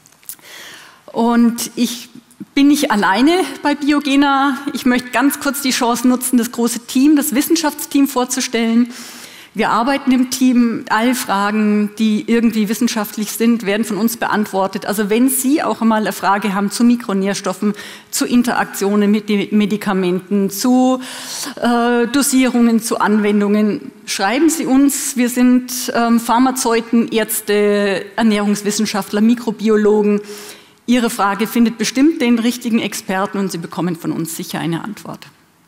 Und ich bin nicht alleine bei Biogena. Ich möchte ganz kurz die Chance nutzen, das große Team, das Wissenschaftsteam vorzustellen. Wir arbeiten im Team. Alle Fragen, die irgendwie wissenschaftlich sind, werden von uns beantwortet. Also wenn Sie auch einmal eine Frage haben zu Mikronährstoffen, zu Interaktionen mit den Medikamenten, zu äh, Dosierungen, zu Anwendungen, schreiben Sie uns. Wir sind ähm, Pharmazeuten, Ärzte, Ernährungswissenschaftler, Mikrobiologen. Ihre Frage findet bestimmt den richtigen Experten und Sie bekommen von uns sicher eine Antwort.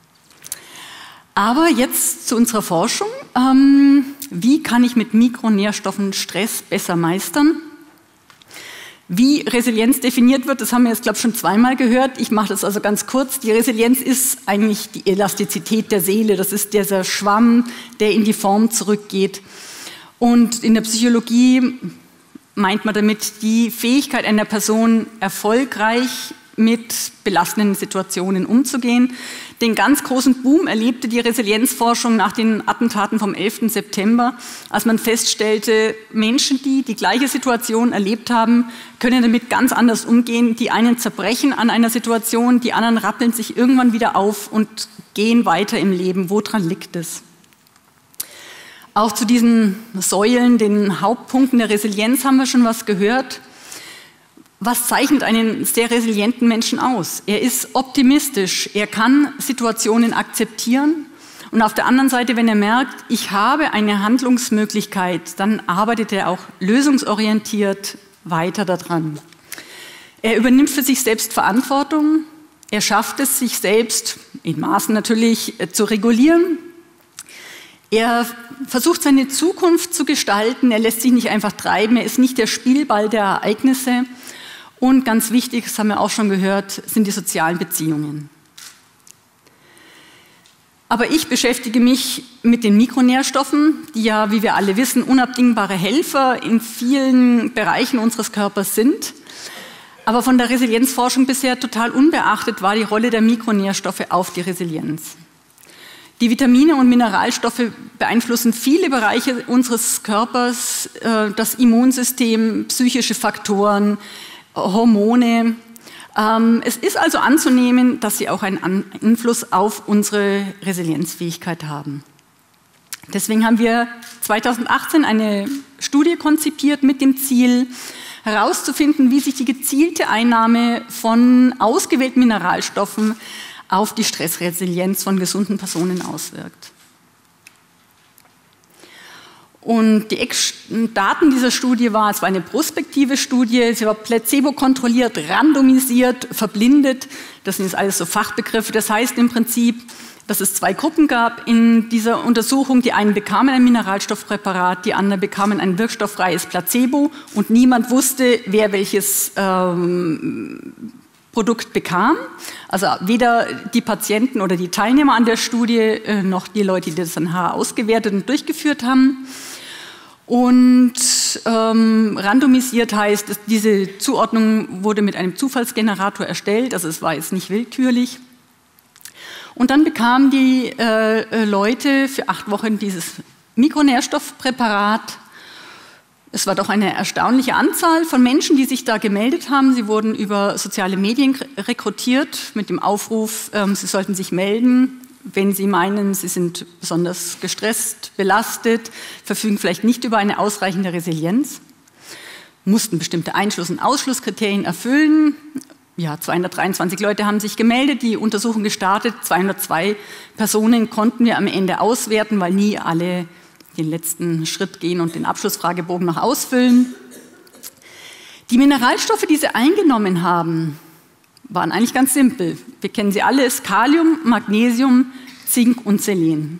Aber jetzt zu unserer Forschung. Ähm, wie kann ich mit Mikronährstoffen Stress besser meistern? Wie Resilienz definiert wird, das haben wir jetzt, glaube ich, schon zweimal gehört. Ich mache das also ganz kurz. Die Resilienz ist eigentlich die Elastizität der Seele. Das ist dieser Schwamm, der in die Form zurückgeht. Und in der Psychologie meint man damit die Fähigkeit einer Person, erfolgreich mit belastenden Situationen umzugehen. Den ganz großen Boom erlebte die Resilienzforschung nach den Attentaten vom elften September, als man feststellte, Menschen, die die gleiche Situation erlebt haben, können damit ganz anders umgehen. Die einen zerbrechen an einer Situation, die anderen rappeln sich irgendwann wieder auf und gehen weiter im Leben. Woran liegt es? Auch zu diesen Säulen, den Hauptpunkten der Resilienz haben wir schon was gehört. Was zeichnet einen sehr resilienten Menschen aus? Er ist optimistisch, er kann Situationen akzeptieren und auf der anderen Seite, wenn er merkt, ich habe eine Handlungsmöglichkeit, dann arbeitet er auch lösungsorientiert weiter daran. Er übernimmt für sich selbst Verantwortung, er schafft es, sich selbst in Maßen natürlich zu regulieren. Er versucht, seine Zukunft zu gestalten, er lässt sich nicht einfach treiben, er ist nicht der Spielball der Ereignisse. Und ganz wichtig, das haben wir auch schon gehört, sind die sozialen Beziehungen. Aber ich beschäftige mich mit den Mikronährstoffen, die ja, wie wir alle wissen, unabdingbare Helfer in vielen Bereichen unseres Körpers sind. Aber von der Resilienzforschung bisher total unbeachtet war die Rolle der Mikronährstoffe auf die Resilienz. Die Vitamine und Mineralstoffe beeinflussen viele Bereiche unseres Körpers, das Immunsystem, psychische Faktoren, Hormone. Es ist also anzunehmen, dass sie auch einen Einfluss auf unsere Resilienzfähigkeit haben. Deswegen haben wir zweitausendachtzehn eine Studie konzipiert mit dem Ziel, herauszufinden, wie sich die gezielte Einnahme von ausgewählten Mineralstoffen auf die Stressresilienz von gesunden Personen auswirkt. Und die Daten dieser Studie war, es war eine prospektive Studie, sie war placebo-kontrolliert, randomisiert, verblindet. Das sind jetzt alles so Fachbegriffe. Das heißt im Prinzip, dass es zwei Gruppen gab in dieser Untersuchung. Die einen bekamen ein Mineralstoffpräparat, die anderen bekamen ein wirkstofffreies Placebo und niemand wusste, wer welches ähm, Produkt bekam. Also weder die Patienten oder die Teilnehmer an der Studie äh, noch die Leute, die das dann ausgewertet und durchgeführt haben. Und ähm, randomisiert heißt, dass diese Zuordnung wurde mit einem Zufallsgenerator erstellt, also es war jetzt nicht willkürlich. Und dann bekamen die äh, Leute für acht Wochen dieses Mikronährstoffpräparat. Es war doch eine erstaunliche Anzahl von Menschen, die sich da gemeldet haben. Sie wurden über soziale Medien rekrutiert mit dem Aufruf, ähm, sie sollten sich melden, wenn sie meinen, sie sind besonders gestresst, belastet, verfügen vielleicht nicht über eine ausreichende Resilienz, mussten bestimmte Einschluss- und Ausschlusskriterien erfüllen. Ja, zweihundertdreiundzwanzig Leute haben sich gemeldet, die Untersuchung gestartet, zweihundertzwei Personen konnten wir am Ende auswerten, weil nie alle den letzten Schritt gehen und den Abschlussfragebogen noch ausfüllen. Die Mineralstoffe, die sie eingenommen haben, waren eigentlich ganz simpel. Wir kennen sie alle, es ist Kalium, Magnesium, Zink und Selen.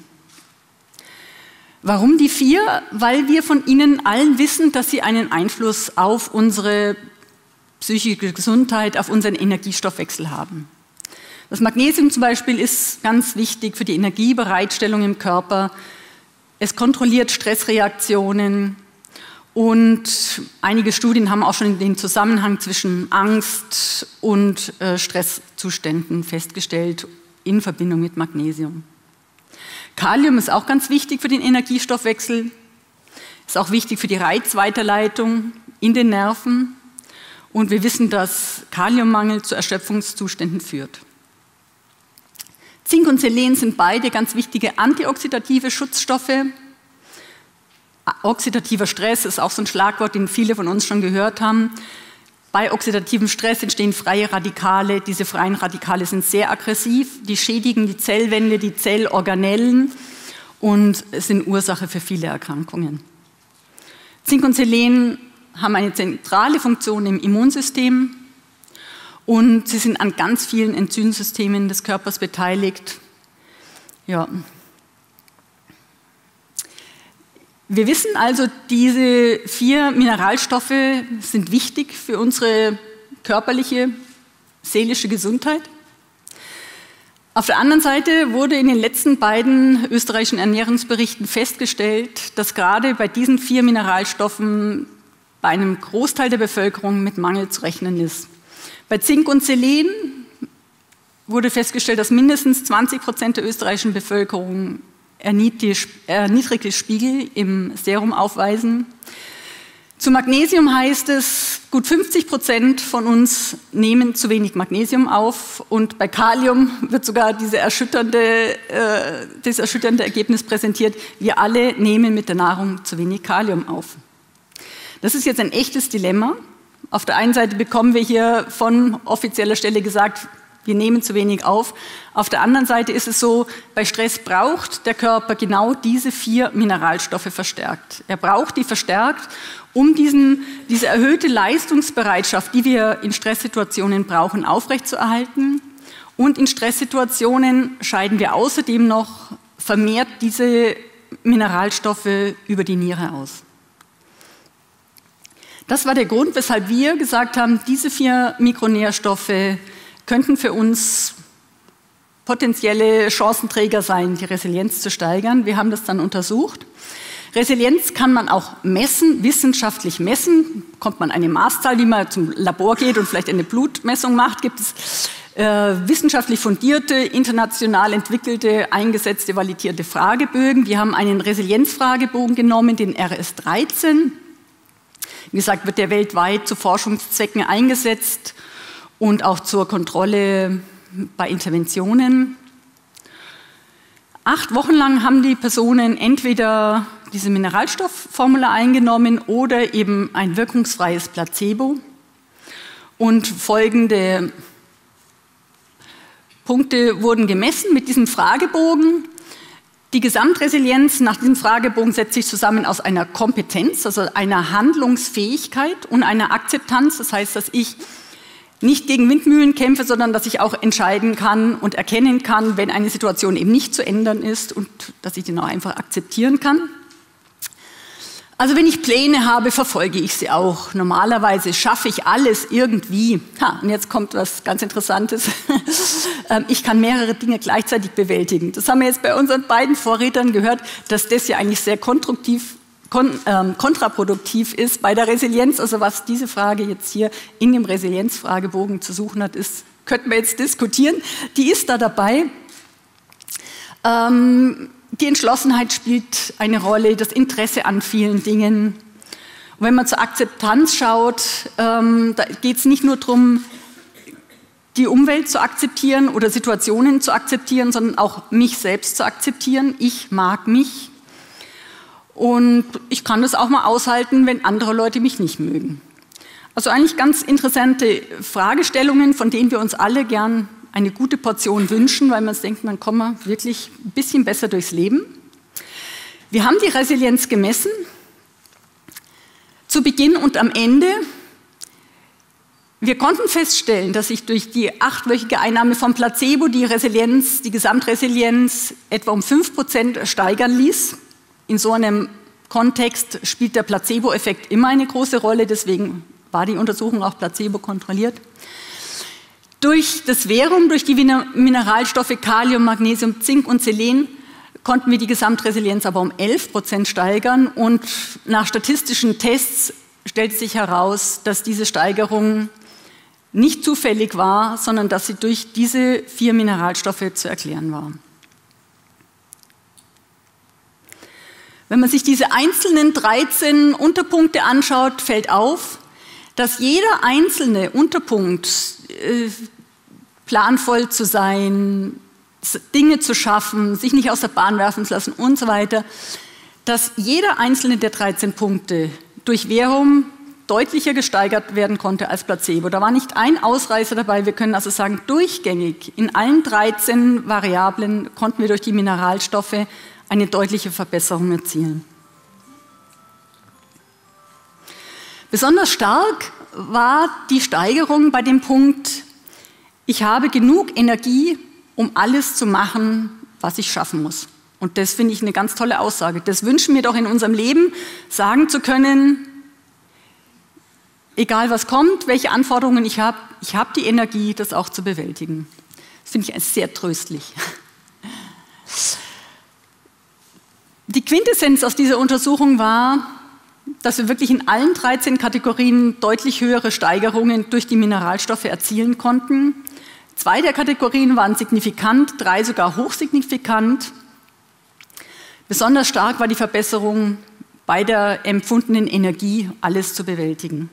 Warum die vier? Weil wir von ihnen allen wissen, dass sie einen Einfluss auf unsere psychische Gesundheit, auf unseren Energiestoffwechsel haben. Das Magnesium zum Beispiel ist ganz wichtig für die Energiebereitstellung im Körper. Es kontrolliert Stressreaktionen und einige Studien haben auch schon den Zusammenhang zwischen Angst und äh, Stresszuständen festgestellt in Verbindung mit Magnesium. Kalium ist auch ganz wichtig für den Energiestoffwechsel, ist auch wichtig für die Reizweiterleitung in den Nerven und wir wissen, dass Kaliummangel zu Erschöpfungszuständen führt. Zink und Selen sind beide ganz wichtige antioxidative Schutzstoffe. Oxidativer Stress ist auch so ein Schlagwort, den viele von uns schon gehört haben. Bei oxidativem Stress entstehen freie Radikale. Diese freien Radikale sind sehr aggressiv. Die schädigen die Zellwände, die Zellorganellen und sind Ursache für viele Erkrankungen. Zink und Selen haben eine zentrale Funktion im Immunsystem. Und sie sind an ganz vielen Enzymsystemen des Körpers beteiligt. Ja. Wir wissen also, diese vier Mineralstoffe sind wichtig für unsere körperliche, seelische Gesundheit. Auf der anderen Seite wurde in den letzten beiden österreichischen Ernährungsberichten festgestellt, dass gerade bei diesen vier Mineralstoffen bei einem Großteil der Bevölkerung mit Mangel zu rechnen ist. Bei Zink und Selen wurde festgestellt, dass mindestens zwanzig Prozent der österreichischen Bevölkerung erniedrigte Spiegel im Serum aufweisen. Zu Magnesium heißt es, gut fünfzig Prozent von uns nehmen zu wenig Magnesium auf und bei Kalium wird sogar diese erschütternde, äh, das erschütternde Ergebnis präsentiert, wir alle nehmen mit der Nahrung zu wenig Kalium auf. Das ist jetzt ein echtes Dilemma. Auf der einen Seite bekommen wir hier von offizieller Stelle gesagt, wir nehmen zu wenig auf. Auf der anderen Seite ist es so, bei Stress braucht der Körper genau diese vier Mineralstoffe verstärkt. Er braucht die verstärkt, um diesen, diese erhöhte Leistungsbereitschaft, die wir in Stresssituationen brauchen, aufrechtzuerhalten. Und in Stresssituationen scheiden wir außerdem noch vermehrt diese Mineralstoffe über die Niere aus. Das war der Grund, weshalb wir gesagt haben, diese vier Mikronährstoffe könnten für uns potenzielle Chancenträger sein, die Resilienz zu steigern. Wir haben das dann untersucht. Resilienz kann man auch messen, wissenschaftlich messen. Bekommt man eine Maßzahl, wie man zum Labor geht und vielleicht eine Blutmessung macht, gibt es äh, wissenschaftlich fundierte, international entwickelte, eingesetzte, validierte Fragebögen. Wir haben einen Resilienzfragebogen genommen, den R S dreizehn. Wie gesagt, wird der weltweit zu Forschungszwecken eingesetzt und auch zur Kontrolle bei Interventionen. Acht Wochen lang haben die Personen entweder diese Mineralstoffformel eingenommen oder eben ein wirkungsfreies Placebo. Und folgende Punkte wurden gemessen mit diesem Fragebogen. Die Gesamtresilienz nach diesem Fragebogen setzt sich zusammen aus einer Kompetenz, also einer Handlungsfähigkeit und einer Akzeptanz. Das heißt, dass ich nicht gegen Windmühlen kämpfe, sondern dass ich auch entscheiden kann und erkennen kann, wenn eine Situation eben nicht zu ändern ist und dass ich den auch einfach akzeptieren kann. Also wenn ich Pläne habe, verfolge ich sie auch. Normalerweise schaffe ich alles irgendwie. Ha, und jetzt kommt was ganz Interessantes. Ich kann mehrere Dinge gleichzeitig bewältigen. Das haben wir jetzt bei unseren beiden Vorrednern gehört, dass das ja eigentlich sehr konstruktiv Kon, ähm, kontraproduktiv ist bei der Resilienz. Also was diese Frage jetzt hier in dem Resilienzfragebogen zu suchen hat, ist, könnten wir jetzt diskutieren. Die ist da dabei. Ähm, die Entschlossenheit spielt eine Rolle, das Interesse an vielen Dingen. Und wenn man zur Akzeptanz schaut, ähm, da geht es nicht nur darum, die Umwelt zu akzeptieren oder Situationen zu akzeptieren, sondern auch mich selbst zu akzeptieren. Ich mag mich. Und ich kann das auch mal aushalten, wenn andere Leute mich nicht mögen. Also eigentlich ganz interessante Fragestellungen, von denen wir uns alle gern eine gute Portion wünschen, weil man denkt, dann kommen wir wirklich ein bisschen besser durchs Leben. Wir haben die Resilienz gemessen, zu Beginn und am Ende. Wir konnten feststellen, dass sich durch die achtwöchige Einnahme von Placebo die Resilienz, die Gesamtresilienz etwa um fünf Prozent steigern ließ. In so einem Kontext spielt der Placebo-Effekt immer eine große Rolle, deswegen war die Untersuchung auch placebo-kontrolliert. Durch das Verum, durch die Mineralstoffe Kalium, Magnesium, Zink und Selen konnten wir die Gesamtresilienz aber um elf Prozent steigern und nach statistischen Tests stellte sich heraus, dass diese Steigerung nicht zufällig war, sondern dass sie durch diese vier Mineralstoffe zu erklären war. Wenn man sich diese einzelnen dreizehn Unterpunkte anschaut, fällt auf, dass jeder einzelne Unterpunkt, äh, planvoll zu sein, Dinge zu schaffen, sich nicht aus der Bahn werfen zu lassen und so weiter, dass jeder einzelne der dreizehn Punkte durch Verum deutlicher gesteigert werden konnte als Placebo. Da war nicht ein Ausreißer dabei. Wir können also sagen, durchgängig in allen dreizehn Variablen konnten wir durch die Mineralstoffe eine deutliche Verbesserung erzielen. Besonders stark war die Steigerung bei dem Punkt, ich habe genug Energie, um alles zu machen, was ich schaffen muss. Und das finde ich eine ganz tolle Aussage. Das wünschen wir doch in unserem Leben, sagen zu können, egal was kommt, welche Anforderungen ich habe, ich habe die Energie, das auch zu bewältigen. Das finde ich sehr tröstlich. Die Quintessenz aus dieser Untersuchung war, dass wir wirklich in allen dreizehn Kategorien deutlich höhere Steigerungen durch die Mineralstoffe erzielen konnten. Zwei der Kategorien waren signifikant, drei sogar hochsignifikant. Besonders stark war die Verbesserung bei der empfundenen Energie, alles zu bewältigen.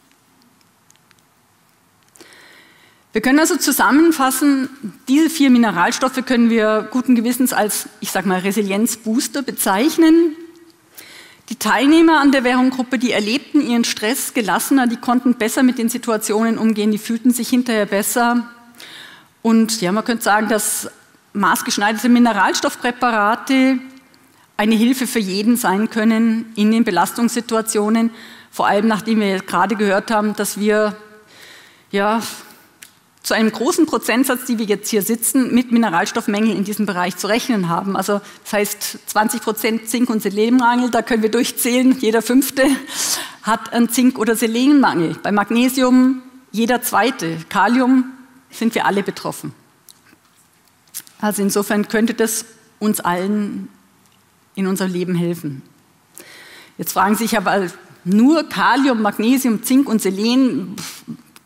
Wir können also zusammenfassen, diese vier Mineralstoffe können wir guten Gewissens als, ich sage mal, Resilienzbooster bezeichnen. Die Teilnehmer an der Verum-Gruppe, die erlebten ihren Stress gelassener, die konnten besser mit den Situationen umgehen, die fühlten sich hinterher besser. Und ja, man könnte sagen, dass maßgeschneiderte Mineralstoffpräparate eine Hilfe für jeden sein können in den Belastungssituationen, vor allem nachdem wir gerade gehört haben, dass wir ja, zu einem großen Prozentsatz, die wir jetzt hier sitzen, mit Mineralstoffmängeln in diesem Bereich zu rechnen haben. Also das heißt zwanzig Prozent Zink- und Selenmangel, da können wir durchzählen, jeder Fünfte hat einen Zink- oder Selenmangel. Bei Magnesium jeder Zweite. Kalium sind wir alle betroffen. Also insofern könnte das uns allen in unserem Leben helfen. Jetzt fragen Sie sich aber nur Kalium, Magnesium, Zink und Selen,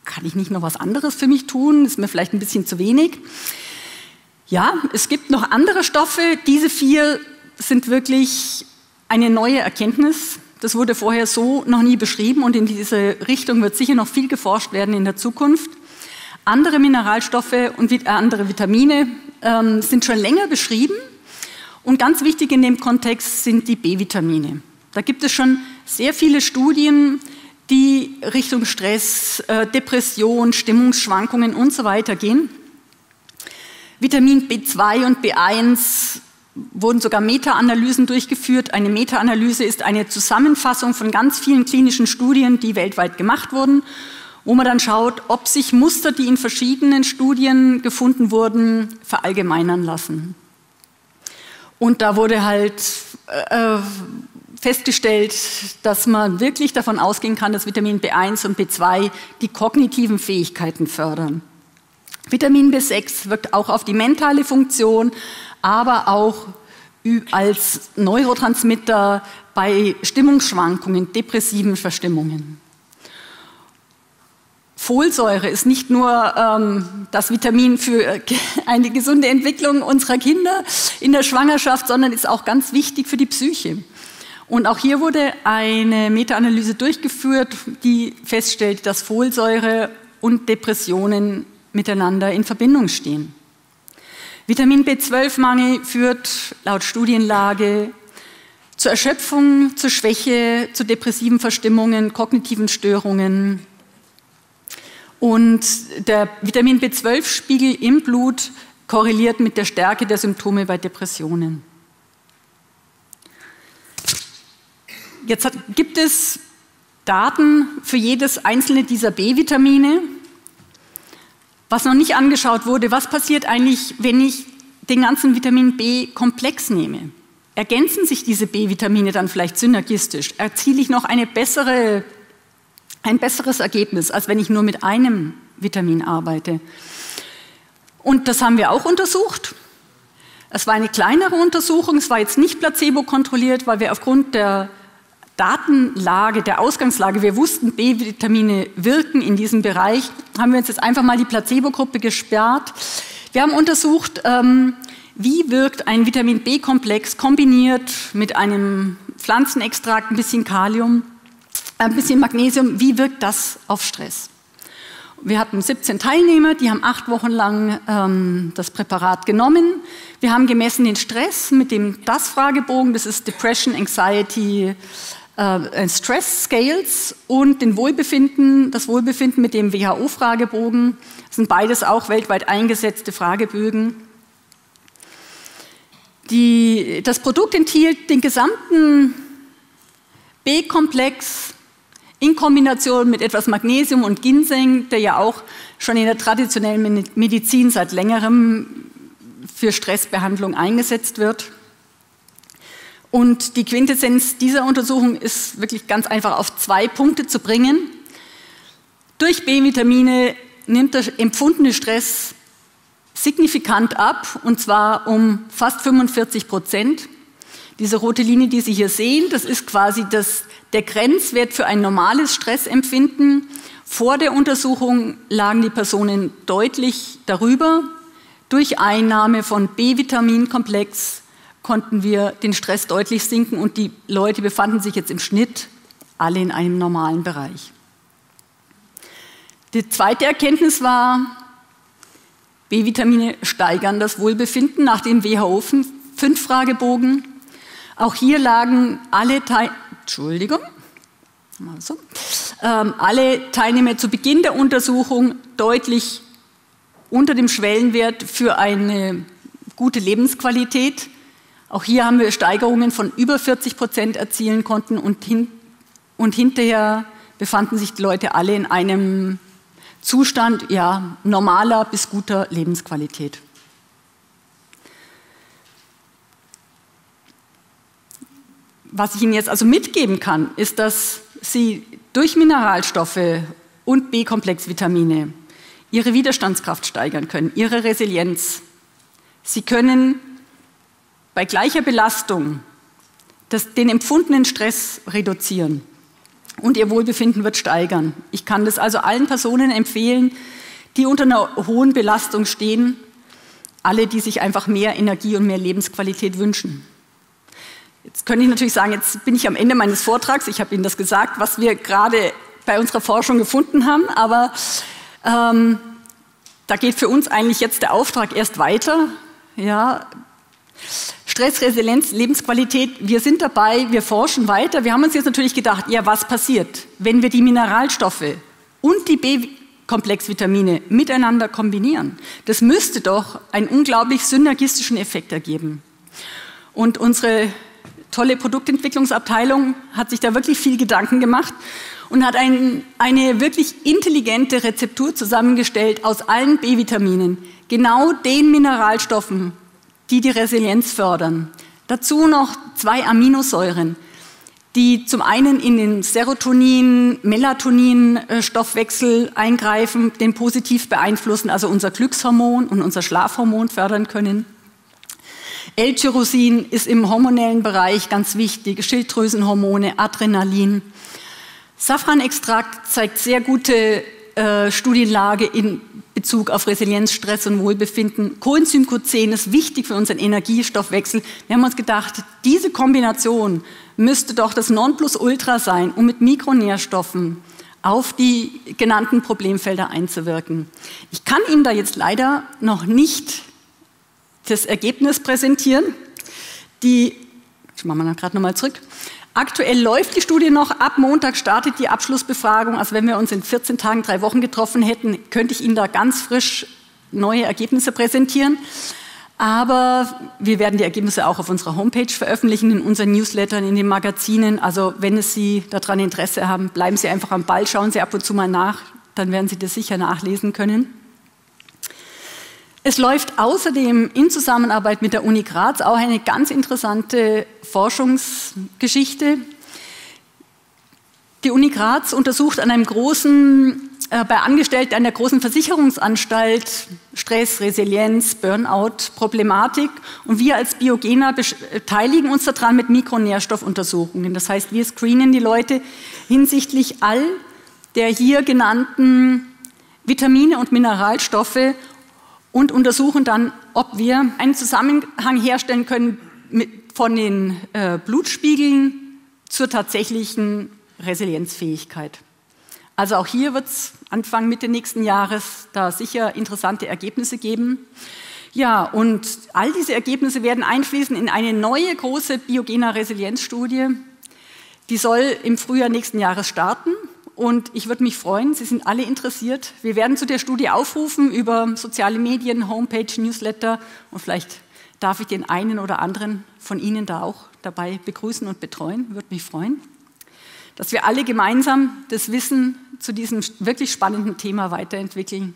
kann ich nicht noch was anderes für mich tun? Ist mir vielleicht ein bisschen zu wenig. Ja, es gibt noch andere Stoffe. Diese vier sind wirklich eine neue Erkenntnis. Das wurde vorher so noch nie beschrieben und in diese Richtung wird sicher noch viel geforscht werden in der Zukunft. Andere Mineralstoffe und äh, andere Vitamine ähm, sind schon länger beschrieben und ganz wichtig in dem Kontext sind die B-Vitamine. Da gibt es schon sehr viele Studien, die Richtung Stress, äh, Depression, Stimmungsschwankungen und so weiter gehen. Vitamin B zwei und B eins wurden sogar Meta-Analysen durchgeführt. Eine Meta-Analyse ist eine Zusammenfassung von ganz vielen klinischen Studien, die weltweit gemacht wurden, wo man dann schaut, ob sich Muster, die in verschiedenen Studien gefunden wurden, verallgemeinern lassen. Und da wurde halt äh, festgestellt, dass man wirklich davon ausgehen kann, dass Vitamin B eins und B zwei die kognitiven Fähigkeiten fördern. Vitamin B sechs wirkt auch auf die mentale Funktion, aber auch als Neurotransmitter bei Stimmungsschwankungen, depressiven Verstimmungen. Folsäure ist nicht nur ähm, das Vitamin für eine gesunde Entwicklung unserer Kinder in der Schwangerschaft, sondern ist auch ganz wichtig für die Psyche. Und auch hier wurde eine Meta-Analyse durchgeführt, die feststellt, dass Folsäure und Depressionen miteinander in Verbindung stehen. Vitamin B zwölf Mangel führt laut Studienlage zur Erschöpfung, zur Schwäche, zu depressiven Verstimmungen, kognitiven Störungen. Und der Vitamin B zwölf Spiegel im Blut korreliert mit der Stärke der Symptome bei Depressionen. Jetzt hat, gibt es Daten für jedes einzelne dieser B-Vitamine. Was noch nicht angeschaut wurde, was passiert eigentlich, wenn ich den ganzen Vitamin B-Komplex nehme? Ergänzen sich diese B-Vitamine dann vielleicht synergistisch? Erziele ich noch eine bessere, ein besseres Ergebnis, als wenn ich nur mit einem Vitamin arbeite? Und das haben wir auch untersucht. Es war eine kleinere Untersuchung, es war jetzt nicht placebo-kontrolliert, weil wir aufgrund der Datenlage, der Ausgangslage, wir wussten, B-Vitamine wirken in diesem Bereich, haben wir uns jetzt einfach mal die Placebo-Gruppe gesperrt. Wir haben untersucht, ähm, wie wirkt ein Vitamin B-Komplex kombiniert mit einem Pflanzenextrakt, ein bisschen Kalium, ein bisschen Magnesium, wie wirkt das auf Stress? Wir hatten siebzehn Teilnehmer, die haben acht Wochen lang ähm, das Präparat genommen. Wir haben gemessen den Stress mit dem D A S-Fragebogen, das ist Depression, Anxiety, äh, Stress Scales, und den Wohlbefinden, das Wohlbefinden mit dem W H O-Fragebogen. Das sind beides auch weltweit eingesetzte Fragebögen. Die, das Produkt enthielt den gesamten B-Komplex in Kombination mit etwas Magnesium und Ginseng, der ja auch schon in der traditionellen Medizin seit längerem für Stressbehandlung eingesetzt wird. Und die Quintessenz dieser Untersuchung ist wirklich ganz einfach auf zwei Punkte zu bringen. Durch B-Vitamine nimmt der empfundene Stress signifikant ab, und zwar um fast fünfundvierzig Prozent. Diese rote Linie, die Sie hier sehen, das ist quasi das, der Grenzwert für ein normales Stressempfinden. Vor der Untersuchung lagen die Personen deutlich darüber. Durch Einnahme von B-Vitaminkomplex konnten wir den Stress deutlich sinken und die Leute befanden sich jetzt im Schnitt alle in einem normalen Bereich. Die zweite Erkenntnis war, B-Vitamine steigern das Wohlbefinden nach dem W H O fünf Fragebogen. Auch hier lagen alle, Teil Entschuldigung, also, ähm, alle Teilnehmer zu Beginn der Untersuchung deutlich unter dem Schwellenwert für eine gute Lebensqualität. Auch hier haben wir Steigerungen von über vierzig Prozent erzielen konnten, und, hin, und hinterher befanden sich die Leute alle in einem Zustand ja, normaler bis guter Lebensqualität. Was ich Ihnen jetzt also mitgeben kann, ist, dass Sie durch Mineralstoffe und B-Komplex-Vitamine Ihre Widerstandskraft steigern können, Ihre Resilienz. Sie können bei gleicher Belastung das, den empfundenen Stress reduzieren. und ihr Wohlbefinden wird steigern. Ich kann das also allen Personen empfehlen, die unter einer hohen Belastung stehen, alle, die sich einfach mehr Energie und mehr Lebensqualität wünschen. Jetzt könnte ich natürlich sagen, jetzt bin ich am Ende meines Vortrags, ich habe Ihnen das gesagt, was wir gerade bei unserer Forschung gefunden haben, aber ähm, da geht für uns eigentlich jetzt der Auftrag erst weiter. Ja, Stressresilienz, Lebensqualität, wir sind dabei, wir forschen weiter. Wir haben uns jetzt natürlich gedacht, ja, was passiert, wenn wir die Mineralstoffe und die B-Komplexvitamine miteinander kombinieren? Das müsste doch einen unglaublich synergistischen Effekt ergeben. Und unsere tolle Produktentwicklungsabteilung hat sich da wirklich viel Gedanken gemacht und hat ein, eine wirklich intelligente Rezeptur zusammengestellt aus allen B-Vitaminen, genau den Mineralstoffen, die die Resilienz fördern. Dazu noch zwei Aminosäuren, die zum einen in den Serotonin-, Melatonin-Stoffwechsel eingreifen, den positiv beeinflussen, also unser Glückshormon und unser Schlafhormon fördern können. L-Tyrosin ist im hormonellen Bereich ganz wichtig, Schilddrüsenhormone, Adrenalin. Safranextrakt zeigt sehr gute äh, Studienlage in Bezug auf Resilienz, Stress und Wohlbefinden. Coenzym Q zehn ist wichtig für unseren Energiestoffwechsel. Wir haben uns gedacht, diese Kombination müsste doch das Nonplusultra sein, um mit Mikronährstoffen auf die genannten Problemfelder einzuwirken. Ich kann Ihnen da jetzt leider noch nicht das Ergebnis präsentieren. Die, ich mache mal gerade nochmal zurück. Aktuell läuft die Studie noch, ab Montag startet die Abschlussbefragung. Also wenn wir uns in vierzehn Tagen, drei Wochen getroffen hätten, könnte ich Ihnen da ganz frisch neue Ergebnisse präsentieren. Aber wir werden die Ergebnisse auch auf unserer Homepage veröffentlichen, in unseren Newslettern, in den Magazinen. Also wenn es Sie daran Interesse haben, bleiben Sie einfach am Ball, schauen Sie ab und zu mal nach, dann werden Sie das sicher nachlesen können. Es läuft außerdem in Zusammenarbeit mit der Uni Graz auch eine ganz interessante Forschungsgeschichte. Die Uni Graz untersucht an einem großen, äh, bei Angestellten einer großen Versicherungsanstalt Stress, Resilienz, Burnout-Problematik. Und wir als Biogener beteiligen uns daran mit Mikronährstoffuntersuchungen. Das heißt, wir screenen die Leute hinsichtlich all der hier genannten Vitamine und Mineralstoffe und untersuchen dann, ob wir einen Zusammenhang herstellen können mit, von den äh, Blutspiegeln zur tatsächlichen Resilienzfähigkeit. Also auch hier wird es Anfang Mitte nächsten Jahres da sicher interessante Ergebnisse geben. Ja, und all diese Ergebnisse werden einfließen in eine neue große Biogener Resilienzstudie. Die soll im Frühjahr nächsten Jahres starten. Und ich würde mich freuen, Sie sind alle interessiert. Wir werden zu der Studie aufrufen über soziale Medien, Homepage, Newsletter. Und vielleicht darf ich den einen oder anderen von Ihnen da auch dabei begrüßen und betreuen. Würde mich freuen, dass wir alle gemeinsam das Wissen zu diesem wirklich spannenden Thema weiterentwickeln.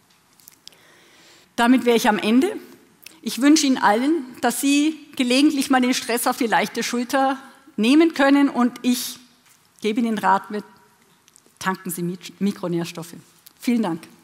Damit wäre ich am Ende. Ich wünsche Ihnen allen, dass Sie gelegentlich mal den Stress auf die leichte Schulter nehmen können. Und ich gebe Ihnen den Rat mit, tanken Sie Mikronährstoffe. Vielen Dank.